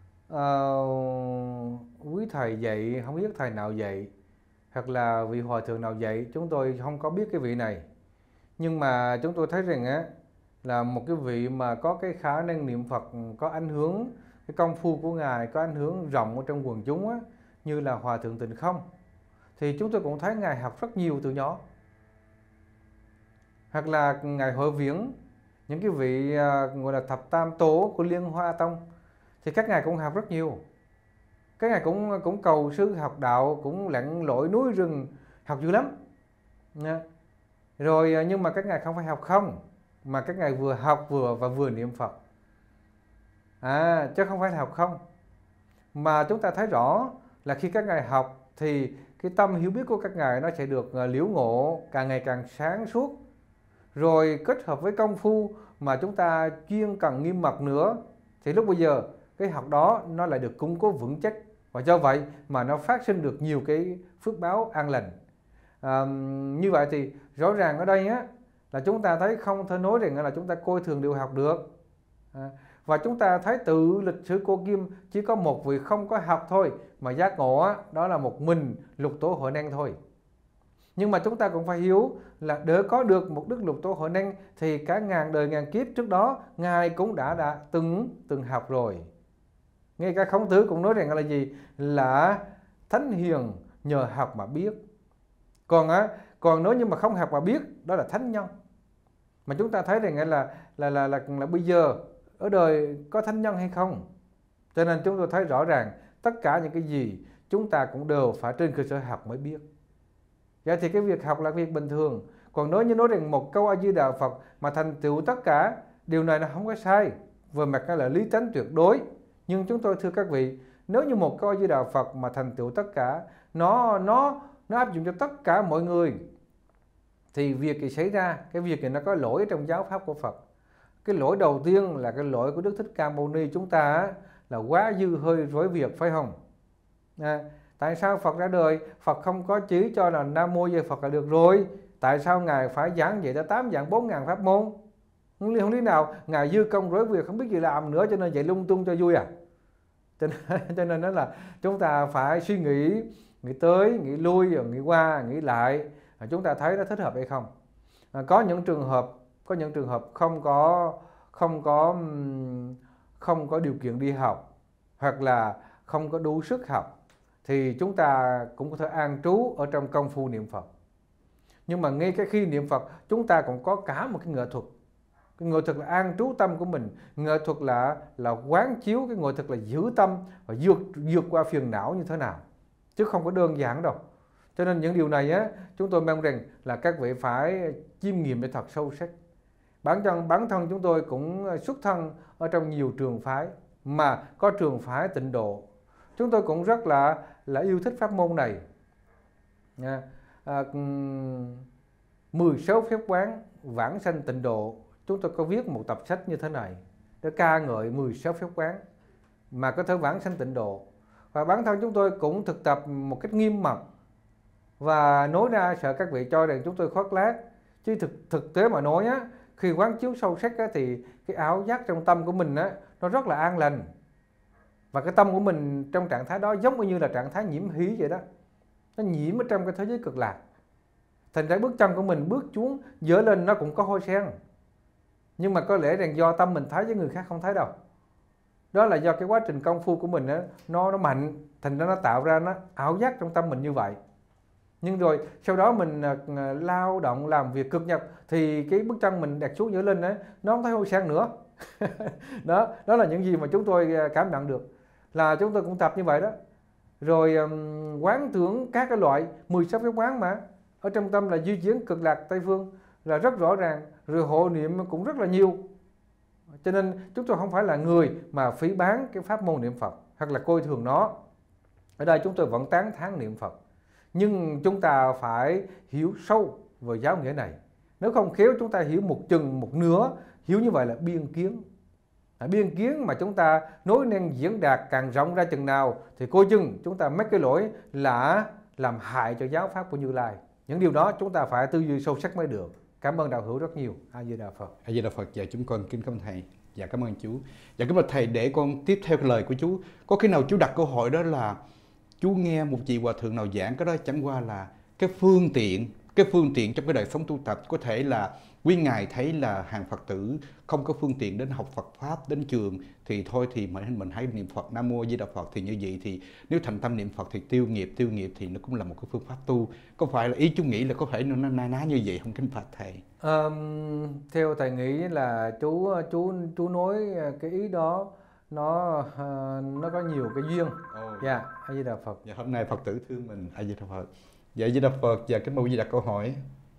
quý thầy dạy không biết thầy nào dạy, hoặc là vị hòa thượng nào dạy, chúng tôi không có biết cái vị này. Nhưng mà chúng tôi thấy rằng á, là một cái vị mà có cái khả năng niệm Phật, có ảnh hưởng, cái công phu của Ngài có ảnh hưởng rộng ở trong quần chúng á, như là Hòa thượng Tịnh Không, thì chúng tôi cũng thấy Ngài học rất nhiều từ nhỏ. Hoặc là Ngài Hội Viễn, những cái vị gọi là thập tam tổ của Liên Hoa Tông, thì các ngài cũng học rất nhiều. Các ngài cũng cầu sư học đạo, cũng lặn lội núi rừng, học dữ lắm. Rồi nhưng mà các ngài không phải học không, mà các ngài vừa học vừa niệm Phật. Chứ không phải là học không. Mà chúng ta thấy rõ là khi các ngài học thì cái tâm hiểu biết của các ngài nó sẽ được liễu ngộ càng ngày càng sáng suốt. Rồi kết hợp với công phu mà chúng ta chuyên cần nghiêm mật nữa, thì lúc bây giờ cái học đó nó lại được củng cố vững chắc, và do vậy mà nó phát sinh được nhiều cái phước báo an lành. Như vậy thì rõ ràng ở đây á, là chúng ta thấy không thể nói rằng là chúng ta coi thường điều học được. Và chúng ta thấy từ lịch sử cô Kim chỉ có một vị không có học thôi mà giác ngộ á, đó là một mình Lục Tổ Huệ Năng thôi. Nhưng mà chúng ta cũng phải hiểu là để có được một đức Lục Tổ Huệ Năng thì cả ngàn đời ngàn kiếp trước đó Ngài cũng đã từng học rồi. Ngay cả Khổng Tử cũng nói rằng là gì? Là thánh hiền nhờ học mà biết. Còn nếu như mà không học mà biết, đó là thánh nhân. Mà chúng ta thấy rằng là bây giờ ở đời có thánh nhân hay không? Cho nên chúng tôi thấy rõ ràng tất cả những cái gì chúng ta cũng đều phải trên cơ sở học mới biết. Vậy thì cái việc học là việc bình thường. Còn nếu như nói rằng một câu A Di Đà Phật mà thành tựu tất cả, điều này nó không có sai về mặt cái là lý tánh tuyệt đối. Nhưng chúng tôi thưa các vị, nếu như một câu A Di Đà Phật mà thành tựu tất cả, nó áp dụng cho tất cả mọi người, thì việc gì xảy ra, cái việc này nó có lỗi trong giáo pháp của Phật. Cái lỗi đầu tiên là cái lỗi của Đức Thích Ca Mâu Ni chúng ta là quá dư hơi rối việc, phải không? Tại sao Phật ra đời, Phật không có chỉ cho là Nam Mô Di Phật là được rồi? Tại sao Ngài phải giảng dạy tới 8 dạng 4.000 pháp môn? Không lý nào Ngài dư công rối việc không biết gì làm nữa cho nên dạy lung tung cho vui à? Cho nên đó là chúng ta phải suy nghĩ tới, nghĩ lui, nghĩ qua, nghĩ lại, chúng ta thấy nó thích hợp hay không. Có những trường hợp không có điều kiện đi học, hoặc là không có đủ sức học, thì chúng ta cũng có thể an trú ở trong công phu niệm Phật. Nhưng mà ngay cái khi niệm Phật, chúng ta cũng có cả một cái nghệ thuật. Cái nghệ thuật là an trú tâm của mình, nghệ thuật là quán chiếu, cái nghệ thuật là giữ tâm và vượt qua phiền não như thế nào, chứ không có đơn giản đâu. Cho nên những điều này á, chúng tôi mong rằng là các vị phải chiêm nghiệm để thật sâu sắc. Bản thân chúng tôi cũng xuất thân ở trong nhiều trường phái, mà có trường phái Tịnh Độ. Chúng tôi cũng rất là yêu thích pháp môn này. 16 phép quán vãng sanh tịnh độ, chúng tôi có viết một tập sách như thế này để ca ngợi 16 phép quán mà có thể vãng sanh tịnh độ. Và bản thân chúng tôi cũng thực tập một cách nghiêm mật, và nói ra sợ các vị cho rằng chúng tôi khoác lác, chứ thực tế mà nói á, khi quán chiếu sâu sắc á, thì cái ảo giác trong tâm của mình á, nó rất là an lành, và cái tâm của mình trong trạng thái đó giống như là trạng thái nhiễm hỷ vậy đó, nó nhiễm ở trong cái thế giới cực lạc. Thành ra bước chân của mình bước xuống dở lên nó cũng có hôi sen, nhưng mà có lẽ rằng do tâm mình thấy với người khác không thấy đâu. Đó là do cái quá trình công phu của mình á, nó mạnh, thành ra nó tạo ra nó ảo giác trong tâm mình như vậy. Nhưng rồi sau đó mình lao động làm việc cực nhọc thì cái bước chân mình đặt xuống dở lên á, nó không thấy hôi sen nữa. Đó là những gì mà chúng tôi cảm nhận được, là chúng tôi cũng tập như vậy đó. Rồi quán tưởng các cái loại 16 phép quán mà ở trong tâm là di chuyển cực lạc Tây Phương là rất rõ ràng, rồi hộ niệm cũng rất là nhiều. Cho nên chúng tôi không phải là người mà phỉ báng cái pháp môn niệm Phật hoặc là coi thường nó. Ở đây chúng tôi vẫn tán thán niệm Phật, nhưng chúng ta phải hiểu sâu về giáo nghĩa này. Nếu không khéo chúng ta hiểu một chừng một nửa, hiểu như vậy là biên kiến. Biên kiến mà chúng ta nói nên diễn đạt càng rộng ra chừng nào thì coi chừng chúng ta mắc cái lỗi là làm hại cho giáo pháp của Như Lai. Những điều đó chúng ta phải tư duy sâu sắc mới được. Cảm ơn đạo hữu rất nhiều. A Di Đà Phật. A Di Đà Phật. Dạ chúng con kính cảm thầy. Dạ cảm ơn chú. Dạ kính bạch thầy, để con tiếp theo cái lời của chú. Có khi nào chú đặt câu hỏi đó là chú nghe một vị hòa thượng nào giảng, cái đó chẳng qua là cái phương tiện trong cái đời sống tu tập. Có thể là quý ngài thấy là hàng Phật tử không có phương tiện đến học Phật pháp, đến trường thì thôi thì mình hãy niệm Phật Nam Mô A Di Đà Phật. Thì như vậy thì nếu thành tâm niệm Phật thì tiêu nghiệp thì nó cũng là một cái phương pháp tu. Có phải là ý chú nghĩ là có thể nó na ná như vậy không kính Phật thầy? Theo thầy nghĩ là chú nói cái ý đó nó có nhiều cái duyên. Dạ, A Di Đà Phật. Dạ, hôm nay Phật tử thương mình. A Di Đà Phật. Dạ, A Di Đà Phật. Dạ, kính mời quý vị đặt câu hỏi.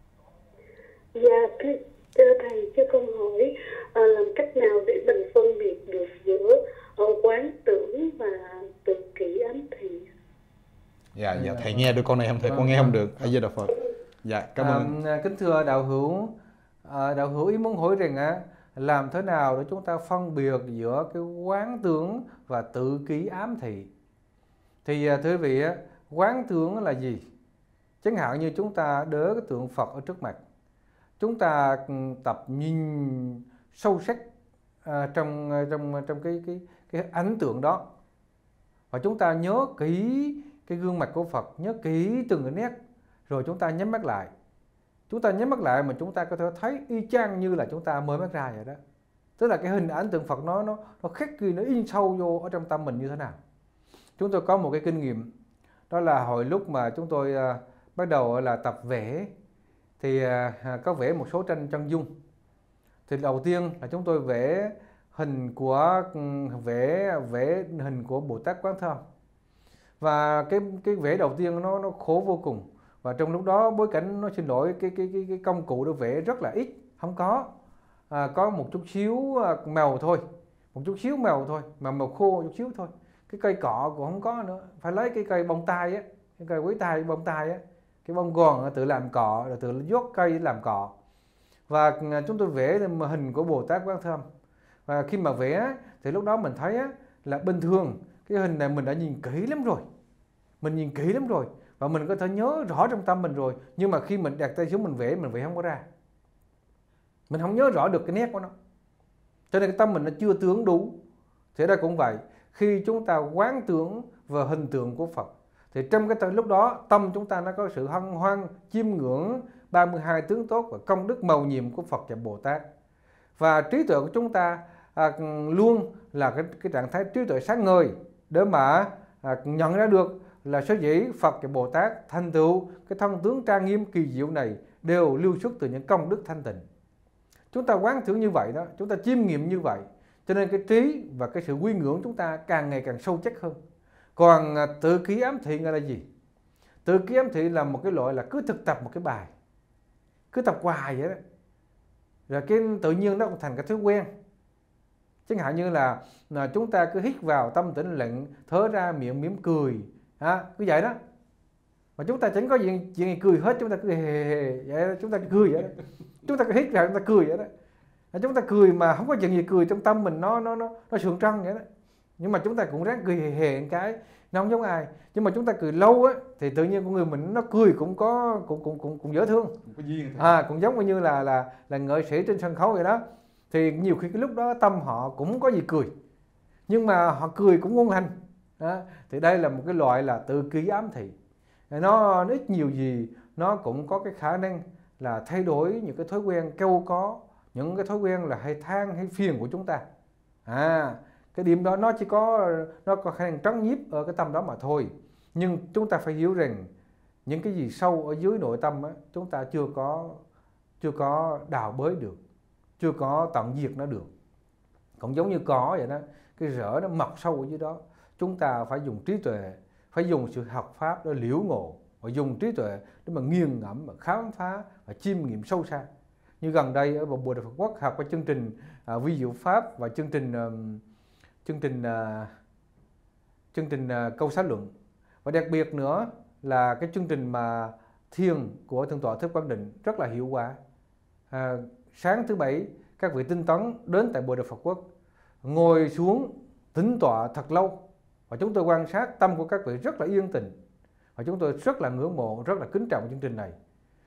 Dạ, thưa thầy, cho con hỏi làm cách nào để mình phân biệt được giữa quán tưởng và tự kỷ ám thị? Dạ, thầy nghe được con này không thầy? Con nghe không được. A Di Đà Phật. Dạ, cảm ơn. Kính thưa đạo hữu ý muốn hỏi rằng làm thế nào để chúng ta phân biệt giữa cái quán tưởng và tự kỷ ám thị? Thì thưa quý vị, quán tưởng là gì? Chẳng hạn như chúng ta đỡ cái tượng Phật ở trước mặt, chúng ta tập nhìn sâu sắc trong cái ấn tượng đó, và chúng ta nhớ kỹ cái gương mặt của Phật, nhớ kỹ từng cái nét, rồi chúng ta nhắm mắt lại. Chúng ta nhắm mắt lại mà chúng ta có thể thấy y chang như là chúng ta mở mắt ra vậy đó. Tức là cái hình ảnh tượng Phật nó khắc ghi, nó in sâu vô ở trong tâm mình như thế nào. Chúng tôi có một cái kinh nghiệm, đó là hồi lúc mà chúng tôi bắt đầu là tập vẽ, thì có vẽ một số tranh chân dung. Thì đầu tiên là chúng tôi vẽ hình của hình của Bồ Tát Quán Thế Âm. Và cái vẽ đầu tiên nó khổ vô cùng. Và trong lúc đó bối cảnh, nó xin lỗi, cái công cụ để vẽ rất là ít, không có một chút xíu màu thôi, mà màu khô chút xíu thôi. Cái cây cọ cũng không có nữa, phải lấy cái cây bông tai á, cái cây quý tai bông tai á, cái bông gòn tự làm cọ, rồi tự dốt cây làm cọ. Và chúng tôi vẽ hình của Bồ Tát Quán Thế Âm. Và khi mà vẽ thì lúc đó mình thấy là bình thường cái hình này mình đã nhìn kỹ lắm rồi, và mình có thể nhớ rõ trong tâm mình rồi, nhưng mà khi mình đặt tay xuống mình vẽ không có ra, mình không nhớ rõ được cái nét của nó, cho nên cái tâm mình nó chưa tướng đủ. Thì đây cũng vậy, khi chúng ta quán tưởng vào hình tượng của Phật thì trong cái lúc đó tâm chúng ta nó có sự hân hoan chiêm ngưỡng 32 tướng tốt và công đức mầu nhiệm của Phật và Bồ Tát. Và trí tuệ của chúng ta luôn là cái trạng thái trí tuệ sáng ngời để mà nhận ra được là sở dĩ Phật và Bồ Tát thành tựu cái thân tướng trang nghiêm kỳ diệu này đều lưu xuất từ những công đức thanh tịnh. Chúng ta quán tưởng như vậy đó, chúng ta chiêm nghiệm như vậy, cho nên cái trí và cái sự quy ngưỡng chúng ta càng ngày càng sâu chắc hơn. Còn tự kỷ ám thị là gì? Tự kỷ ám thị là một cái loại là cứ thực tập một cái bài, cứ tập hoài vậy đó, rồi cái tự nhiên nó cũng thành cái thói quen. Chẳng hạn như là chúng ta cứ hít vào tâm tĩnh lặng, thở ra miệng mỉm cười, cứ vậy đó. Mà chúng ta chẳng có chuyện gì cười hết, chúng ta cứ hề hề vậy đó, chúng ta cười vậy đó. Chúng ta cứ hít vào chúng ta cười vậy đó. Chúng ta cười mà không có chuyện gì cười, trong tâm mình nó sượng trân vậy đó. Nhưng mà chúng ta cũng ráng cười hề hề một cái, nó không giống ai. Nhưng mà chúng ta cười lâu á thì tự nhiên con người mình nó cười cũng dễ thương. Cũng giống như là nghệ sĩ trên sân khấu vậy đó. Thì nhiều khi cái lúc đó tâm họ cũng có gì cười, nhưng mà họ cười cũng ngon lành. Thì đây là một cái loại là tự kỷ ám thị. Nó ít nhiều gì nó cũng có cái khả năng là thay đổi những cái thói quen câu có, những cái thói quen là hay than hay phiền của chúng ta. Cái điểm đó nó có khả năng trấn nhiếp ở cái tâm đó mà thôi. Nhưng chúng ta phải hiểu rằng những cái gì sâu ở dưới nội tâm á, chúng ta chưa có đào bới được, chưa có tận diệt nó được. Cũng giống như cỏ vậy đó, cái rễ nó mọc sâu ở dưới đó. Chúng ta phải dùng trí tuệ, phải dùng sự học pháp để liễu ngộ, và dùng trí tuệ để mà nghiền ngẫm, và khám phá và chiêm nghiệm sâu xa. Như gần đây ở Bồ Đề Phật Quốc học cái chương trình vi diệu pháp và chương trình câu xá luận, và đặc biệt nữa là cái chương trình mà thiền của Thượng tọa Thích Quán Định rất là hiệu quả. Sáng thứ Bảy các vị tinh tấn đến tại Bồ Đề Phật Quốc, ngồi xuống tĩnh tọa thật lâu, và chúng tôi quan sát tâm của các vị rất là yên tĩnh, và chúng tôi rất là ngưỡng mộ, rất là kính trọng chương trình này.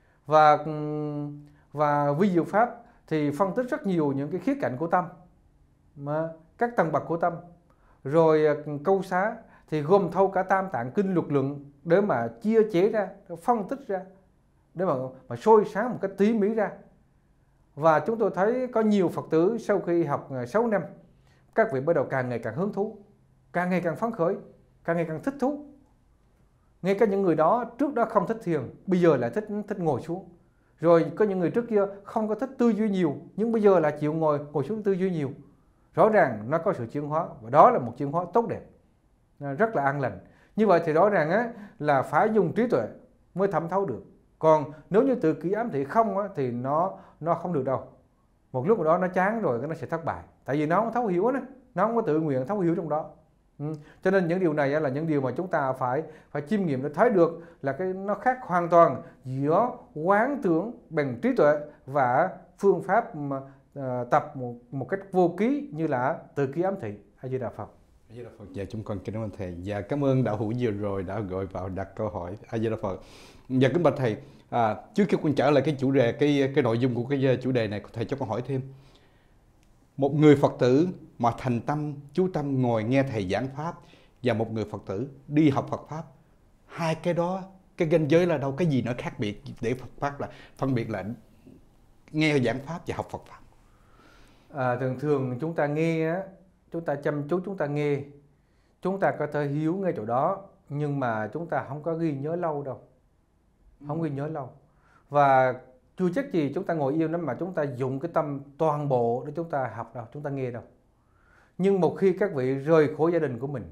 Và vi diệu pháp thì phân tích rất nhiều những cái khía cạnh của tâm, mà các tầng bậc của tâm. Rồi câu xá thì gồm thâu cả tam tạng kinh luật luận để mà chia chế ra, phân tích ra, để mà soi sáng một cách tỉ mỉ ra. Và chúng tôi thấy có nhiều Phật tử sau khi học 6 năm, các vị bắt đầu càng ngày càng hứng thú, càng ngày càng phấn khởi, càng ngày càng thích thú. Ngay cả những người đó trước đó không thích thiền, bây giờ lại thích ngồi xuống. Rồi có những người trước kia không có thích tư duy nhiều, nhưng bây giờ là chịu ngồi xuống tư duy nhiều. Rõ ràng nó có sự chuyển hóa, và đó là một chuyển hóa tốt đẹp, rất là an lành. Như vậy thì rõ ràng là phải dùng trí tuệ mới thẩm thấu được. Còn nếu như tự kỷ ám thị không thì nó không được đâu. Một lúc đó nó chán rồi nó sẽ thất bại. Tại vì nó không thấu hiểu, nó không có tự nguyện thấu hiểu trong đó. Cho nên những điều này là những điều mà chúng ta phải chiêm nghiệm để thấy được là nó khác hoàn toàn giữa quán tưởng bằng trí tuệ và phương pháp tập một cách vô ký như là tự kỷ ám thị. A Di Đà Phật. A Di Đà Phật. Dạ, chúng con kính cảm ơn thầy. Dạ, cảm ơn đạo hữu vừa rồi đã gọi vào đặt câu hỏi. A Di Đà Phật. Dạ, kính bạch thầy, trước khi con trở lại cái chủ đề, cái nội dung của cái chủ đề này, thầy cho con hỏi thêm. Một người Phật tử mà thành tâm, chú tâm ngồi nghe thầy giảng pháp, và một người Phật tử đi học Phật pháp, hai cái đó, cái ranh giới là đâu, cái gì nó khác biệt để Phật pháp là phân biệt là nghe giảng pháp và học Phật pháp? Thường chúng ta nghe, chúng ta chăm chú, chúng ta nghe, chúng ta có thể hiểu ngay chỗ đó, nhưng mà chúng ta không có ghi nhớ lâu đâu, không ghi nhớ lâu. Và chưa chắc gì chúng ta ngồi yên lắm mà chúng ta dùng cái tâm toàn bộ để chúng ta học đâu, chúng ta nghe đâu. Nhưng một khi các vị rời khỏi gia đình của mình,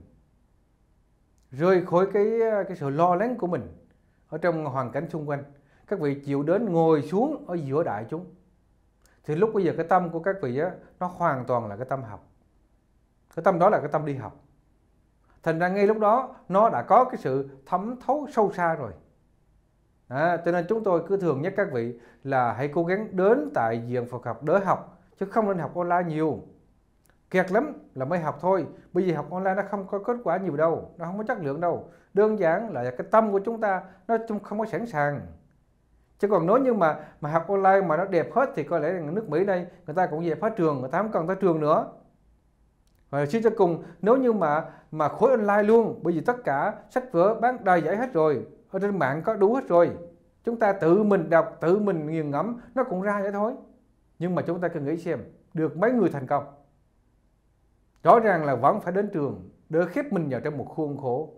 rời khỏi cái sự lo lắng của mình ở trong hoàn cảnh xung quanh, các vị chịu đến ngồi xuống ở giữa đại chúng, thì lúc bây giờ cái tâm của các vị nó hoàn toàn là cái tâm học. Cái tâm đó là cái tâm đi học. Thành ra ngay lúc đó nó đã có cái sự thấm thấu sâu xa rồi. Cho nên chúng tôi cứ thường nhắc các vị là hãy cố gắng đến tại viện Phật học để học, chứ không nên học online nhiều. Kẹt lắm là mới học thôi. Bởi vì học online nó không có kết quả nhiều đâu, nó không có chất lượng đâu. Đơn giản là cái tâm của chúng ta nó không có sẵn sàng. Chứ còn nếu như mà học online mà nó đẹp hết thì có lẽ là nước Mỹ đây người ta cũng dẹp hết trường, người ta không cần tới trường nữa. Và suy cho cùng, nếu như mà khối online luôn, bởi vì tất cả sách vở bán đầy giải hết rồi, ở trên mạng có đủ hết rồi, chúng ta tự mình đọc, tự mình nghiền ngẫm, nó cũng ra vậy thôi. Nhưng mà chúng ta cứ nghĩ xem, được mấy người thành công? Rõ ràng là vẫn phải đến trường để khép mình vào trong một khuôn khổ.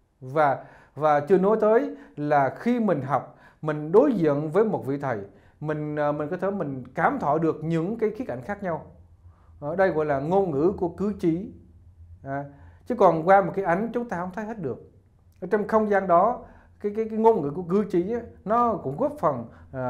Và chưa nói tới là khi mình học, mình đối diện với một vị thầy, mình có thể mình cảm thọ được những cái khía cạnh khác nhau. Ở đây gọi là ngôn ngữ của cử chỉ. Chứ còn qua một cái ảnh chúng ta không thấy hết được. Ở trong không gian đó, cái ngôn ngữ của cử chỉ nó cũng góp phần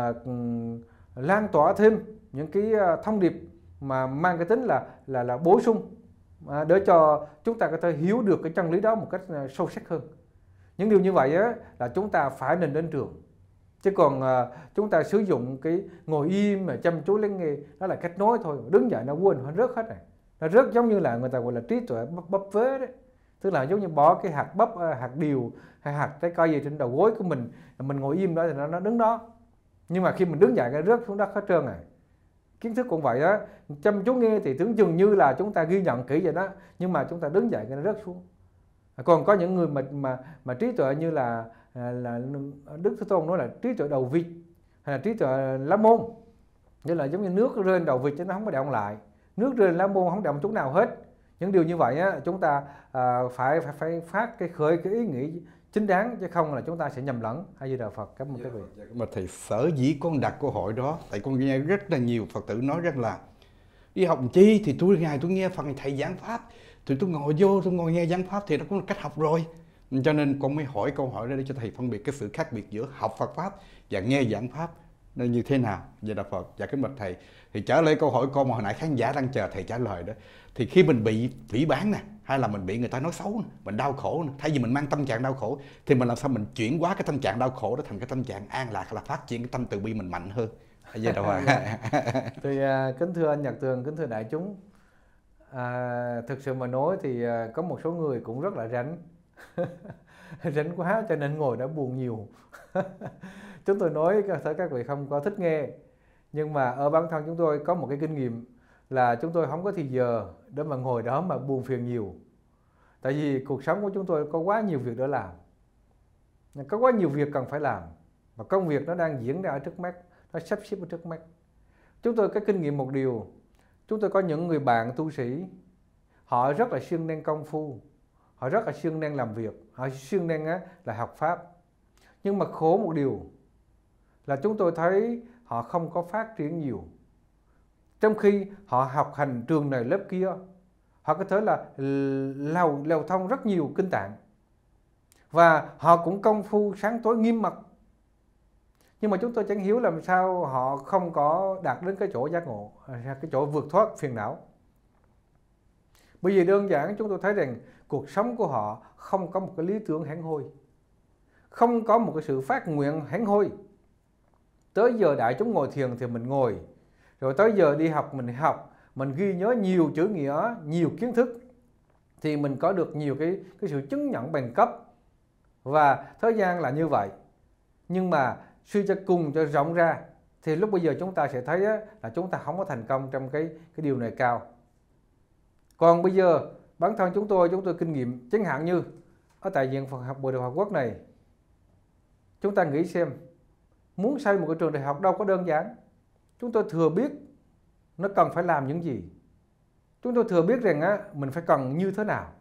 lan tỏa thêm những cái thông điệp mà mang cái tính là bổ sung, để cho chúng ta có thể hiểu được cái chân lý đó một cách sâu sắc hơn. Những điều như vậy á, là chúng ta phải nên đến trường. Chứ còn chúng ta sử dụng cái ngồi im mà chăm chú lắng nghe, đó là cách nói thôi. Đứng dậy nó quên, nó rớt hết này. Nó rớt giống như là người ta gọi là trí tuệ bấp vế đấy. Tức là giống như bỏ cái hạt bắp, hạt điều hay hạt trái cây gì trên đầu gối của mình ngồi im đó thì nó đứng đó. Nhưng mà khi mình đứng dậy cái rớt xuống đất hết trơn này. Kiến thức cũng vậy á, chăm chú nghe thì tưởng chừng như là chúng ta ghi nhận kỹ vậy đó, nhưng mà chúng ta đứng dậy cái nó rớt xuống. Còn có những người mà trí tuệ như là Đức Thế Tôn nói là trí tuệ đầu vịt hay là trí tuệ lá môn, như là giống như nước rơi đầu vịt chứ nó không có động lại, nước rơi lá môn không động chút nào hết. Những điều như vậy á, chúng ta phải phát khởi cái ý nghĩ chính đáng, chứ không là chúng ta sẽ nhầm lẫn. A Di Đà Phật. Cảm ơn các vị. Mà thầy, sở dĩ con đặt câu hỏi đó tại con nghe rất là nhiều Phật tử nói rằng là đi học chi thì tôi nghe phần thầy giảng pháp thì tôi ngồi vô tôi ngồi nghe giảng pháp thì nó cũng là cách học rồi, cho nên con mới hỏi câu hỏi đó để cho thầy phân biệt cái sự khác biệt giữa học Phật pháp và nghe giảng pháp nó như thế nào. Vậy là Phật. Và kính bạch thầy, thì trả lời câu hỏi con mà hồi nãy khán giả đang chờ thầy trả lời đó, thì khi mình bị phỉ báng nè, hay là mình bị người ta nói xấu nè, mình đau khổ nè, thay vì mình mang tâm trạng đau khổ thì mình làm sao mình chuyển hóa cái tâm trạng đau khổ đó thành cái tâm trạng an lạc, là phát triển cái tâm từ bi mình mạnh hơn. Vậy đâu à. Thì kính thưa anh Nhật Tường, kính thưa đại chúng, thực sự mà nói thì có một số người cũng rất là rảnh. Rảnh quá cho nên ngồi đã buồn nhiều. Chúng tôi nói các vị không có thích nghe, nhưng mà ở bản thân chúng tôi có một cái kinh nghiệm là chúng tôi không có thì giờ để mà ngồi đó mà buồn phiền nhiều. Tại vì cuộc sống của chúng tôi có quá nhiều việc để làm, có quá nhiều việc cần phải làm, và công việc nó đang diễn ra ở trước mắt, nó sắp xếp ở trước mắt. Chúng tôi có kinh nghiệm một điều, chúng tôi có những người bạn tu sĩ, họ rất là siêng năng công phu, họ rất là siêng năng làm việc, họ siêng năng là học pháp. Nhưng mà khổ một điều là chúng tôi thấy họ không có phát triển nhiều. Trong khi họ học hành trường này lớp kia, họ có thể là lèo thông rất nhiều kinh tạng, và họ cũng công phu sáng tối nghiêm mật. Nhưng mà chúng tôi chẳng hiểu làm sao họ không có đạt đến cái chỗ giác ngộ, cái chỗ vượt thoát phiền não. Bởi vì đơn giản chúng tôi thấy rằng cuộc sống của họ không có một cái lý tưởng hẳn hoi, không có một cái sự phát nguyện hẳn hoi. Tới giờ đại chúng ngồi thiền thì mình ngồi, rồi tới giờ đi học mình học, mình ghi nhớ nhiều chữ nghĩa, nhiều kiến thức, thì mình có được nhiều cái sự chứng nhận bằng cấp. Và thời gian là như vậy. Nhưng mà suy cho cùng cho rộng ra thì lúc bây giờ chúng ta sẽ thấy là chúng ta không có thành công trong cái điều này cao. Còn bây giờ bản thân chúng tôi kinh nghiệm, chẳng hạn như ở tại viện Phật học Bồ Đề Hòa Quốc này, chúng ta nghĩ xem, muốn xây một cái trường đại học đâu có đơn giản. Chúng tôi thừa biết nó cần phải làm những gì, chúng tôi thừa biết rằng mình phải cần như thế nào.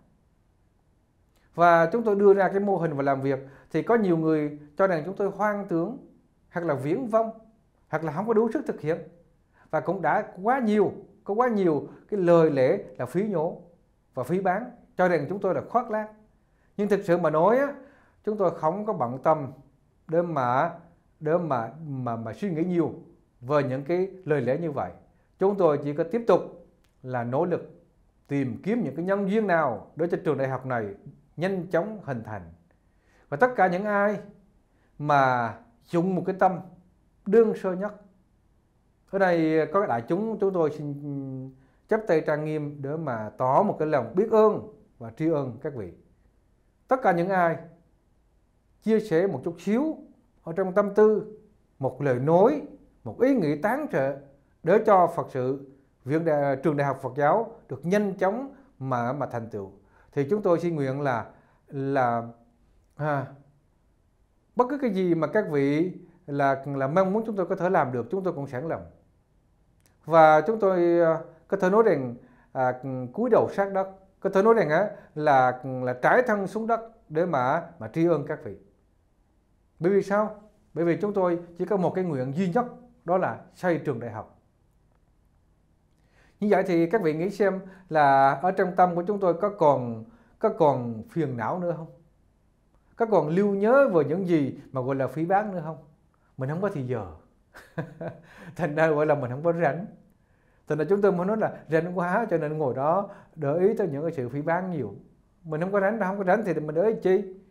Và chúng tôi đưa ra cái mô hình và làm việc thì có nhiều người cho rằng chúng tôi hoang tưởng, hoặc là viển vông, hoặc là không có đủ sức thực hiện. Và cũng đã có quá nhiều cái lời lẽ là phí nhổ và phí bán, cho rằng chúng tôi là khoác lác. Nhưng thực sự mà nói chúng tôi không có bận tâm để mà suy nghĩ nhiều về những cái lời lẽ như vậy. Chúng tôi chỉ có tiếp tục là nỗ lực tìm kiếm những cái nhân duyên nào để cho trường đại học này nhanh chóng hình thành. Và tất cả những ai mà dùng một cái tâm đơn sơ nhất, ở đây có đại chúng tôi xin chắp tay trang nghiêm để mà tỏ một cái lòng biết ơn và tri ân các vị. Tất cả những ai chia sẻ một chút xíu ở trong tâm tư, một lời nói, một ý nghĩ tán trợ để cho Phật sự trường đại học Phật giáo được nhanh chóng mà thành tựu, thì chúng tôi xin nguyện là bất cứ cái gì mà các vị là mong muốn chúng tôi có thể làm được, chúng tôi cũng sẵn lòng. Và chúng tôi có thể nói rằng cúi đầu sát đất, có thể nói rằng là trải thân xuống đất để mà tri ân các vị. Bởi vì sao? Bởi vì chúng tôi chỉ có một cái nguyện duy nhất, đó là xây trường đại học. Như vậy thì các vị nghĩ xem là ở trong tâm của chúng tôi có còn phiền não nữa không? Có còn lưu nhớ về những gì mà gọi là phí bán nữa không? Mình không có thì giờ. Thành ra gọi là mình không có rảnh. Thành ra chúng tôi muốn nói là rảnh quá cho nên ngồi đó để ý tới những cái sự phí bán nhiều. Mình không có rảnh thì mình để ý chi?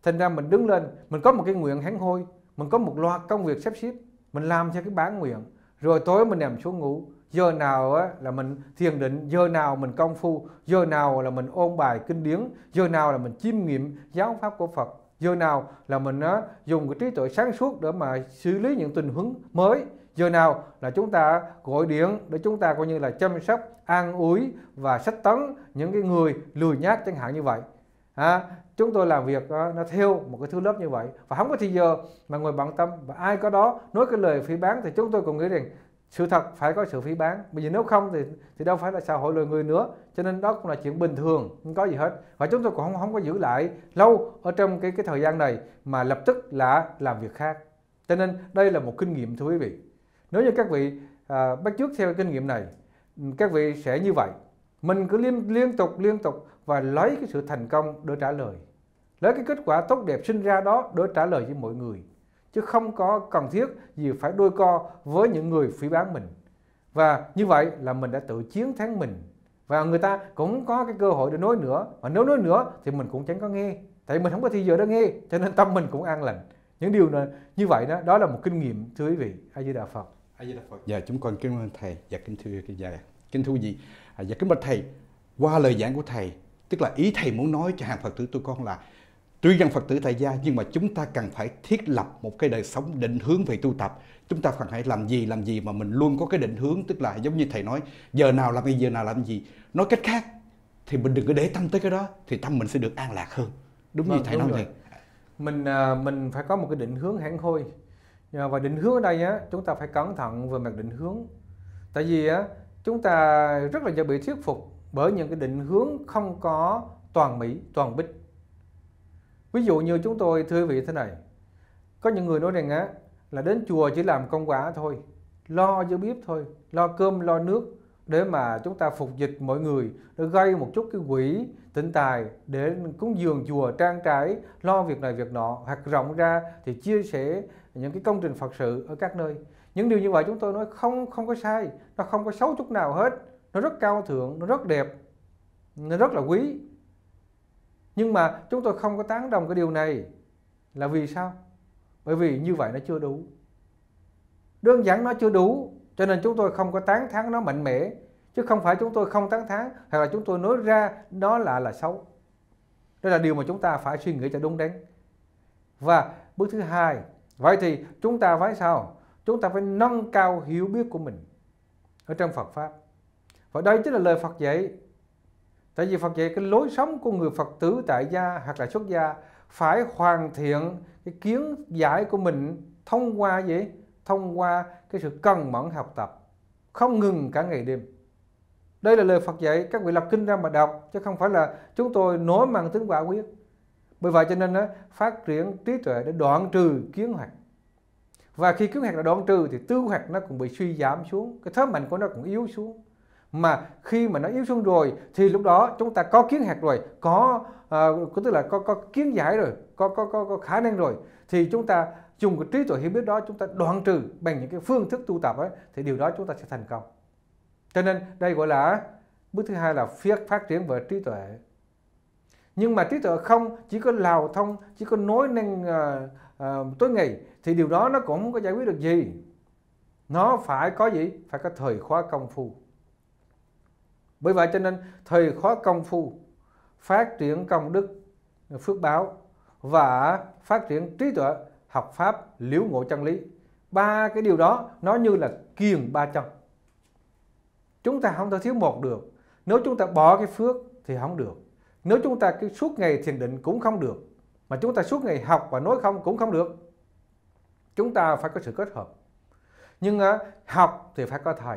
Thành ra mình đứng lên, mình có một cái nguyện hãnh hôi, mình có một loạt công việc sắp xếp, mình làm theo cái bản nguyện, rồi tối mình nằm xuống ngủ. Giờ nào á, là mình thiền định, giờ nào mình công phu, giờ nào là mình ôn bài kinh điển, giờ nào là mình chiêm nghiệm giáo pháp của Phật, giờ nào là mình dùng cái trí tuệ sáng suốt để mà xử lý những tình huống mới, giờ nào là chúng ta gọi điện để chúng ta coi như là chăm sóc, an ủi và sách tấn những cái người lười nhác chẳng hạn như vậy. Chúng tôi làm việc nó theo một cái thứ lớp như vậy và không có thì giờ mà ngồi bận tâm, và ai có đó nói cái lời phỉ báng thì chúng tôi cũng nghĩ rằng sự thật phải có sự phỉ báng, bởi vì nếu không thì đâu phải là xã hội loài người nữa, cho nên đó cũng là chuyện bình thường, không có gì hết. Và chúng tôi cũng không có giữ lại lâu ở trong cái thời gian này mà lập tức là làm việc khác. Cho nên đây là một kinh nghiệm, thưa quý vị. Nếu như các vị bắt chước theo kinh nghiệm này, các vị sẽ như vậy. Mình cứ liên tục và lấy cái sự thành công để trả lời, lấy cái kết quả tốt đẹp sinh ra đó để trả lời với mọi người, chứ không có cần thiết gì phải đôi co với những người phỉ báng mình. Và như vậy là mình đã tự chiến thắng mình, và người ta cũng có cái cơ hội để nói nữa, mà nếu nói nữa thì mình cũng chẳng có nghe, tại mình không có thì giờ để nghe, cho nên tâm mình cũng an lành. Những điều này như vậy đó là một kinh nghiệm, thưa quý vị. A Di Đà Phật. A Di Đà Phật. Dạ, chúng con kính ơn thầy và kính thưa quý vị. Và kính bạch thầy, qua lời giảng của thầy, tức là ý thầy muốn nói cho hàng Phật tử tụi con là tuy rằng Phật tử tại gia nhưng mà chúng ta cần phải thiết lập một cái đời sống định hướng về tu tập. Chúng ta cần phải làm gì mà mình luôn có cái định hướng, tức là giống như thầy nói, giờ nào làm gì, giờ nào làm gì. Nói cách khác thì mình đừng có để tâm tới cái đó, thì tâm mình sẽ được an lạc hơn. Đúng như thầy nói thầy. Mình phải có một cái định hướng hẳn hoi. Và định hướng ở đây chúng ta phải cẩn thận về mặt định hướng. Tại vì chúng ta rất là dễ bị thuyết phục bởi những cái định hướng không có toàn mỹ, toàn bích. Ví dụ như chúng tôi, thưa quý vị, thế này. Có những người nói rằng là đến chùa chỉ làm công quả thôi, lo vô bếp thôi, lo cơm, lo nước để mà chúng ta phục dịch mọi người, để gây một chút cái quỹ tịnh tài để cúng dường chùa, trang trải, lo việc này việc nọ, hoặc rộng ra thì chia sẻ những cái công trình Phật sự ở các nơi. Những điều như vậy chúng tôi nói không có sai, nó không có xấu chút nào hết, nó rất cao thượng, nó rất đẹp, nó rất là quý. Nhưng mà chúng tôi không có tán đồng cái điều này là vì sao? Bởi vì như vậy nó chưa đủ. Đơn giản nó chưa đủ, cho nên chúng tôi không có tán thán nó mạnh mẽ, chứ không phải chúng tôi không tán thán hoặc là chúng tôi nói ra đó là xấu. Đây là điều mà chúng ta phải suy nghĩ cho đúng đắn. Và bước thứ hai, vậy thì chúng ta phải sao? Chúng ta phải nâng cao hiểu biết của mình ở trong Phật Pháp. Và đây chính là lời Phật dạy. Tại vì Phật dạy cái lối sống của người Phật tử tại gia hoặc là xuất gia phải hoàn thiện cái kiến giải của mình thông qua gì? Thông qua cái sự cần mẫn học tập, không ngừng cả ngày đêm. Đây là lời Phật dạy, các vị lập kinh ra mà đọc, chứ không phải là chúng tôi nói mang tính quả quyết. Bởi vậy cho nên phát triển trí tuệ để đoạn trừ kiến hoặc. Và khi kiến hoặc là đoạn trừ thì tư hoặc nó cũng bị suy giảm xuống, cái thế mạnh của nó cũng yếu xuống. Mà khi mà nó yếu xuống rồi thì lúc đó chúng ta có kiến hạt rồi, tức là có kiến giải rồi, có khả năng rồi, thì chúng ta dùng cái trí tuệ hiểu biết đó, chúng ta đoạn trừ bằng những cái phương thức tu tập ấy, thì điều đó chúng ta sẽ thành công. Cho nên đây gọi là bước thứ hai là phát triển về trí tuệ. Nhưng mà trí tuệ không chỉ có lào thông, chỉ có nói năng tối ngày thì điều đó nó cũng không có giải quyết được gì. Nó phải có gì? Phải có thời khóa công phu. Bởi vậy cho nên thời khóa công phu, phát triển công đức, phước báo và phát triển trí tuệ, học pháp, liễu ngộ chân lý. Ba cái điều đó nó như là kiềng ba chân. Chúng ta không thể thiếu một được. Nếu chúng ta bỏ cái phước thì không được. Nếu chúng ta cứ suốt ngày thiền định cũng không được. Mà chúng ta suốt ngày học và nói không cũng không được. Chúng ta phải có sự kết hợp. Nhưng học thì phải có thầy.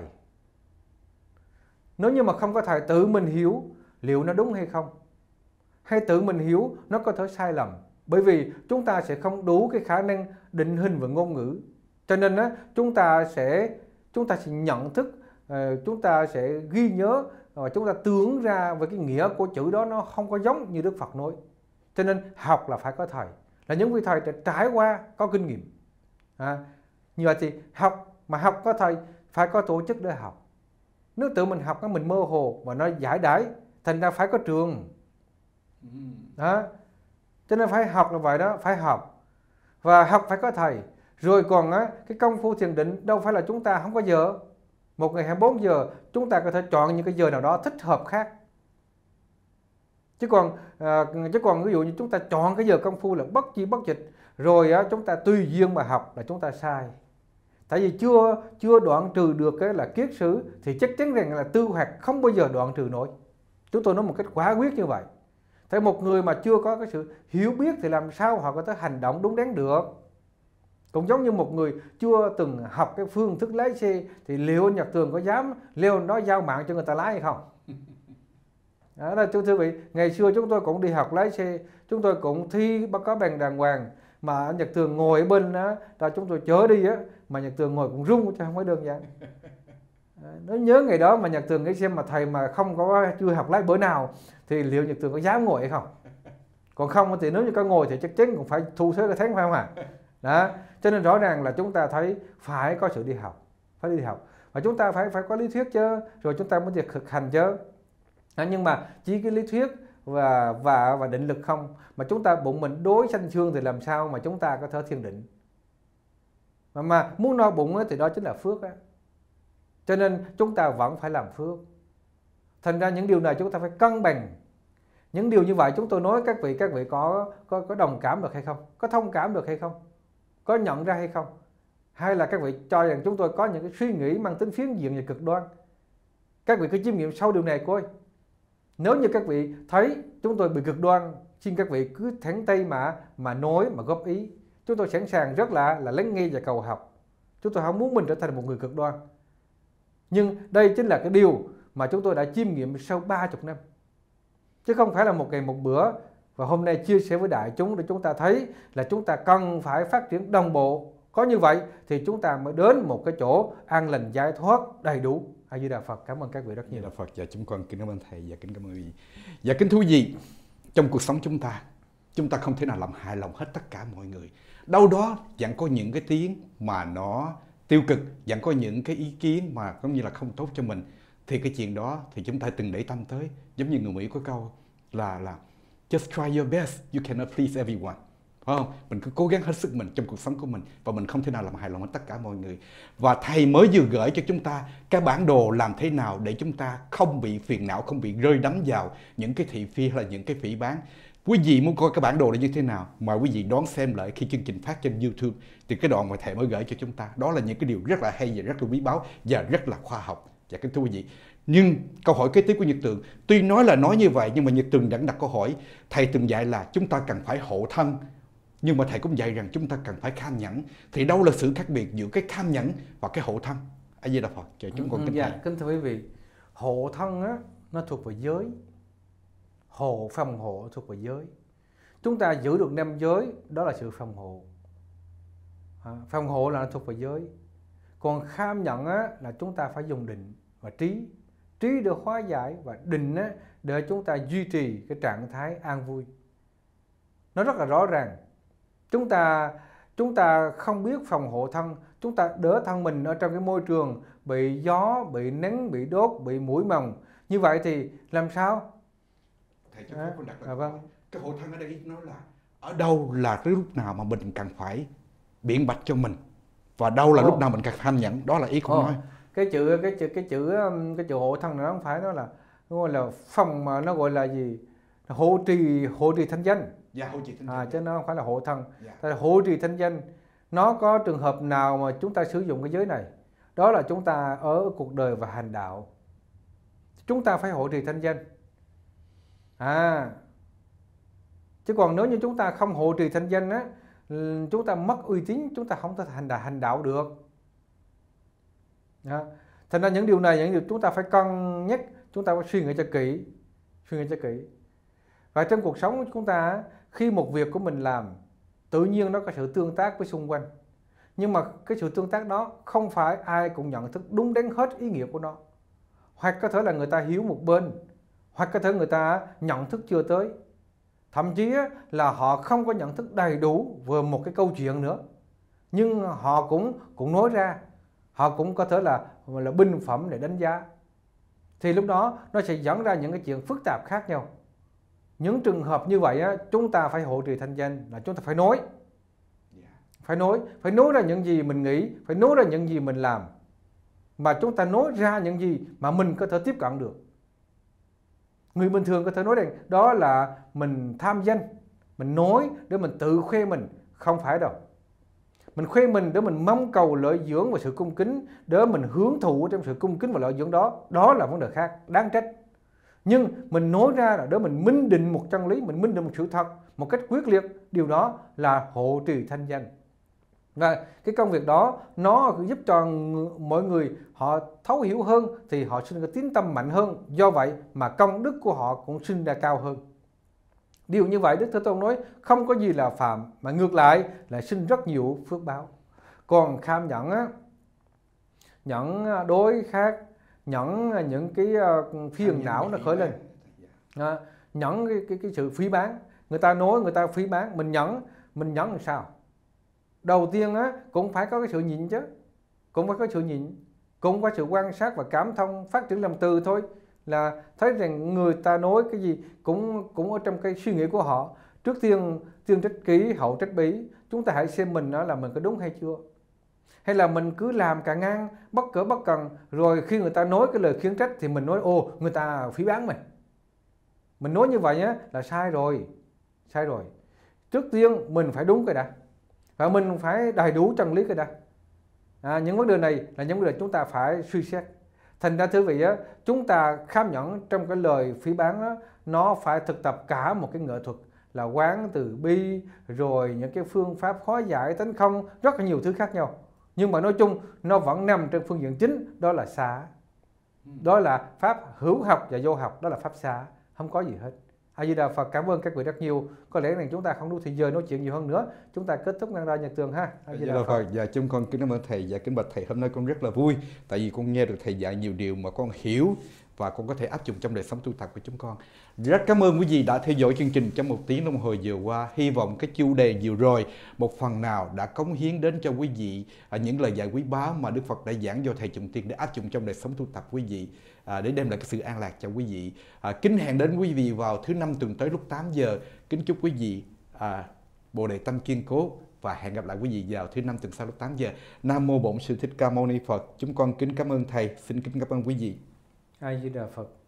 Nếu như mà không có thầy tự mình hiểu liệu nó đúng hay không, hay tự mình hiểu nó có thể sai lầm. Bởi vì chúng ta sẽ không đủ cái khả năng định hình và ngôn ngữ. Cho nên chúng ta sẽ nhận thức, chúng ta sẽ ghi nhớ và chúng ta tưởng ra về cái nghĩa của chữ đó nó không có giống như Đức Phật nói. Cho nên học là phải có thầy, là những vị thầy đã trải qua, có kinh nghiệm. Như vậy thì học có thầy phải có tổ chức để học. Nếu tự mình học mình mơ hồ và nó giải đãi, thành ra phải có trường. Cho nên phải học là vậy đó, phải học. Và học phải có thầy. Rồi còn cái công phu thiền định đâu phải là chúng ta không có giờ. Một ngày 24 giờ chúng ta có thể chọn những cái giờ nào đó thích hợp khác. Chứ còn ví dụ như chúng ta chọn cái giờ công phu là bất chi bất dịch, rồi chúng ta tùy duyên mà học là chúng ta sai. Tại vì chưa đoạn trừ được cái là kiết sử thì chắc chắn rằng là tư hoạt không bao giờ đoạn trừ nổi. Chúng tôi nói một cách quả quyết như vậy. Tại một người mà chưa có cái sự hiểu biết thì làm sao họ có thể hành động đúng đắn được. Cũng giống như một người chưa từng học cái phương thức lái xe thì liệu anh Nhật Tường có dám leo nó giao mạng cho người ta lái hay không? Đó là thưa quý vị, ngày xưa chúng tôi cũng đi học lái xe, chúng tôi cũng thi có bằng đàng hoàng, mà anh Nhật Tường ngồi ở bên đó, chúng tôi chở đi mà Nhật Tường ngồi cũng rung chứ không phải đơn giản. Nó nhớ ngày đó mà Nhật Tường nghĩ xem mà thầy mà không có chưa học lái bữa nào thì liệu Nhật Tường có dám ngồi hay không? Còn không thì nếu như có ngồi thì chắc chắn cũng phải thu thuế cái tháng phải không ạ? Đó, cho nên rõ ràng là chúng ta thấy phải có sự đi học, phải đi học. Và chúng ta phải có lý thuyết chứ, rồi chúng ta mới được thực hành chứ. Nhưng mà chỉ cái lý thuyết và định lực không, mà chúng ta bụng mình đối sanh xương thì làm sao mà chúng ta có thể thiền định. Mà muốn no bụng thì đó chính là phước đó. Cho nên chúng ta vẫn phải làm phước. Thành ra những điều này chúng ta phải cân bằng. Những điều như vậy chúng tôi nói các vị có đồng cảm được hay không? Có thông cảm được hay không? Có nhận ra hay không? Hay là các vị cho rằng chúng tôi có những cái suy nghĩ mang tính phiến diện và cực đoan? Các vị cứ chiêm nghiệm sâu điều này coi. Nếu như các vị thấy chúng tôi bị cực đoan, xin các vị cứ thẳng tay mà nói, mà góp ý. Chúng tôi sẵn sàng rất là lắng nghe và cầu học. Chúng tôi không muốn mình trở thành một người cực đoan. Nhưng đây chính là cái điều mà chúng tôi đã chiêm nghiệm sau 30 năm. Chứ không phải là một ngày một bữa. Và hôm nay chia sẻ với đại chúng để chúng ta thấy là chúng ta cần phải phát triển đồng bộ. Có như vậy thì chúng ta mới đến một cái chỗ an lành giải thoát đầy đủ. A Di Đà Phật. Cảm ơn các vị rất nhiều. A Di Đà Phật. Dạ, chúng con kính cảm ơn thầy và kính cảm ơn quý vị. Dạ, kính thưa quý vị, trong cuộc sống chúng ta không thể nào làm hài lòng hết tất cả mọi người. Đâu đó vẫn có những cái tiếng mà nó tiêu cực, vẫn có những cái ý kiến mà giống như là không tốt cho mình. Thì cái chuyện đó thì chúng ta từng để tâm tới. Giống như người Mỹ có câu là just try your best, you cannot please everyone. Phải không? Mình cứ cố gắng hết sức mình trong cuộc sống của mình, và mình không thể nào làm hài lòng hết tất cả mọi người. Và thầy mới vừa gửi cho chúng ta cái bản đồ làm thế nào để chúng ta không bị phiền não, không bị rơi đắm vào những cái thị phi hay là những cái phỉ báng. Quý vị muốn coi cái bản đồ này như thế nào, mời quý vị đón xem lại khi chương trình phát trên YouTube. Thì cái đoạn mà thầy mới gửi cho chúng ta, đó là những cái điều rất là hay và rất là quý báu và rất là khoa học. Và kính thưa quý vị, nhưng câu hỏi kế tiếp của Nhật Tường, tuy nói là nói như vậy nhưng mà Nhật Tường vẫn đặt câu hỏi. Thầy từng dạy là chúng ta cần phải hộ thân, nhưng mà thầy cũng dạy rằng chúng ta cần phải kham nhẫn. Thì đâu là sự khác biệt giữa cái kham nhẫn và cái hộ thân? A Di Đà Phật. Chúng con kính thầy. Kính thưa quý vị, hộ thân nó thuộc về giới, phòng hộ thuộc về giới. Chúng ta giữ được 5 giới, đó là sự phòng hộ. Phòng hộ là thuộc về giới. Còn kham nhẫn là chúng ta phải dùng định và trí. Trí để hóa giải, và định để chúng ta duy trì cái trạng thái an vui. Nó rất là rõ ràng. Chúng ta không biết phòng hộ thân, chúng ta đỡ thân mình ở trong cái môi trường bị gió, bị nắng, bị đốt, bị muỗi mồng. Như vậy thì làm sao? Thầy cho phép con đặt là vâng. Cái hộ thân ở đây nó là ở đâu là cái lúc nào mà mình cần phải biện bạch cho mình, và đâu là lúc nào mình cần kham nhẫn, đó là ý con nói. Cái chữ hộ thân nó không phải, nó gọi là phòng, mà nó gọi là gì? Hộ trì thanh danh. Dạ, hộ trì thanh danh. Chứ nó không phải là hộ thân. Dạ. Hộ trì thanh danh, nó có trường hợp nào mà chúng ta sử dụng cái giới này? Đó là chúng ta ở cuộc đời và hành đạo. Chúng ta phải hộ trì thanh danh. Chứ còn nếu như chúng ta không hộ trì thanh danh chúng ta mất uy tín, chúng ta không thể hành đạo được. Thành ra những điều này, những điều chúng ta phải cân nhắc, chúng ta phải suy nghĩ cho kỹ. Và trong cuộc sống của chúng ta, khi một việc của mình làm, tự nhiên nó có sự tương tác với xung quanh. Nhưng mà cái sự tương tác đó không phải ai cũng nhận thức đúng đắn hết ý nghĩa của nó. Hoặc có thể là người ta hiểu một bên, hoặc có thể người ta nhận thức chưa tới. Thậm chí là họ không có nhận thức đầy đủ về một cái câu chuyện nữa. Nhưng họ cũng nói ra, họ cũng có thể là binh phẩm để đánh giá. Thì lúc đó nó sẽ dẫn ra những cái chuyện phức tạp khác nhau. những trường hợp như vậy á, chúng ta phải hộ trì thanh danh, là chúng ta phải nói. Phải nói ra những gì mình nghĩ, phải nói ra những gì mình làm, mà chúng ta nói ra những gì mà mình có thể tiếp cận được. Người bình thường có thể nói rằng đó là mình tham danh, mình nói để mình tự khoe mình. Không phải đâu. Mình khoe mình để mình mong cầu lợi dưỡng và sự cung kính, để mình hưởng thụ trong sự cung kính và lợi dưỡng đó. Đó là vấn đề khác, đáng trách. Nhưng mình nói ra là để mình minh định một chân lý, mình minh định một sự thật một cách quyết liệt. Điều đó là hộ trì thanh danh. Và cái công việc đó nó giúp cho mọi người họ thấu hiểu hơn, thì họ sinh cái tín tâm mạnh hơn. Do vậy mà công đức của họ cũng sinh ra cao hơn. Điều như vậy Đức Thế Tôn nói không có gì là phạm, mà ngược lại là sinh rất nhiều phước báo. Còn kham nhẫn á, nhẫn đối khác, nhẫn những cái phiền não nó khởi lên, nhẫn cái sự phí bán. Người ta nói người ta phí bán, mình nhẫn làm sao? Đầu tiên á cũng phải có cái sự nhịn chứ, cũng phải có sự nhịn, cũng có sự quan sát và cảm thông, phát triển lòng từ thôi, là thấy rằng người ta nói cái gì cũng ở trong cái suy nghĩ của họ. Trước tiên trách ký, hậu trách bí. Chúng ta hãy xem mình đó là mình có đúng hay chưa, hay là mình cứ làm cả ngang bất cỡ bất cần, rồi khi người ta nói cái lời khiển trách thì mình nói ồ người ta phỉ báng mình. Mình nói như vậy á là sai rồi. Trước tiên mình phải đúng cái đã, và mình phải đầy đủ chân lý cái đã. Những vấn đề này là những vấn đề chúng ta phải suy xét. Thành ra thưa vị á, chúng ta kham nhẫn trong cái lời phỉ báng đó, nó phải thực tập cả một cái nghệ thuật là quán từ bi, rồi những cái phương pháp khó giải, tánh không, rất là nhiều thứ khác nhau. Nhưng mà nói chung nó vẫn nằm trên phương diện chính, đó là xả. Đó là pháp hữu học và vô học, đó là pháp xả, không có gì hết. A Di Đà Phật, cảm ơn các vị rất nhiều. Có lẽ rằng chúng ta không đủ thời giờ nói chuyện nhiều hơn nữa. Chúng ta kết thúc ngang ra nhật tường ha. A Di Đà Phật. Dạ chúng con kính cảm ơn thầy. Dạ kính bạch thầy, hôm nay con rất là vui, tại vì con nghe được thầy dạy nhiều điều mà con hiểu và con có thể áp dụng trong đời sống tu tập của chúng con. Rất cảm ơn quý vị đã theo dõi chương trình trong 1 tiếng đồng hồ vừa qua. Hy vọng cái chủ đề vừa rồi một phần nào đã cống hiến đến cho quý vị những lời dạy quý báu mà Đức Phật đã giảng do thầy Trọng Tiên để áp dụng trong đời sống tu tập quý vị, để đem lại cái sự an lạc cho quý vị. Kính hẹn đến quý vị vào thứ Năm tuần tới lúc 8 giờ. Kính chúc quý vị Bồ Đề tâm kiên cố, và hẹn gặp lại quý vị vào thứ Năm tuần sau lúc 8 giờ. Nam mô Bổn Sư Thích Ca Mâu Ni Phật. Chúng con kính cảm ơn thầy, xin kính cảm ơn quý vị. A Di Đà Phật.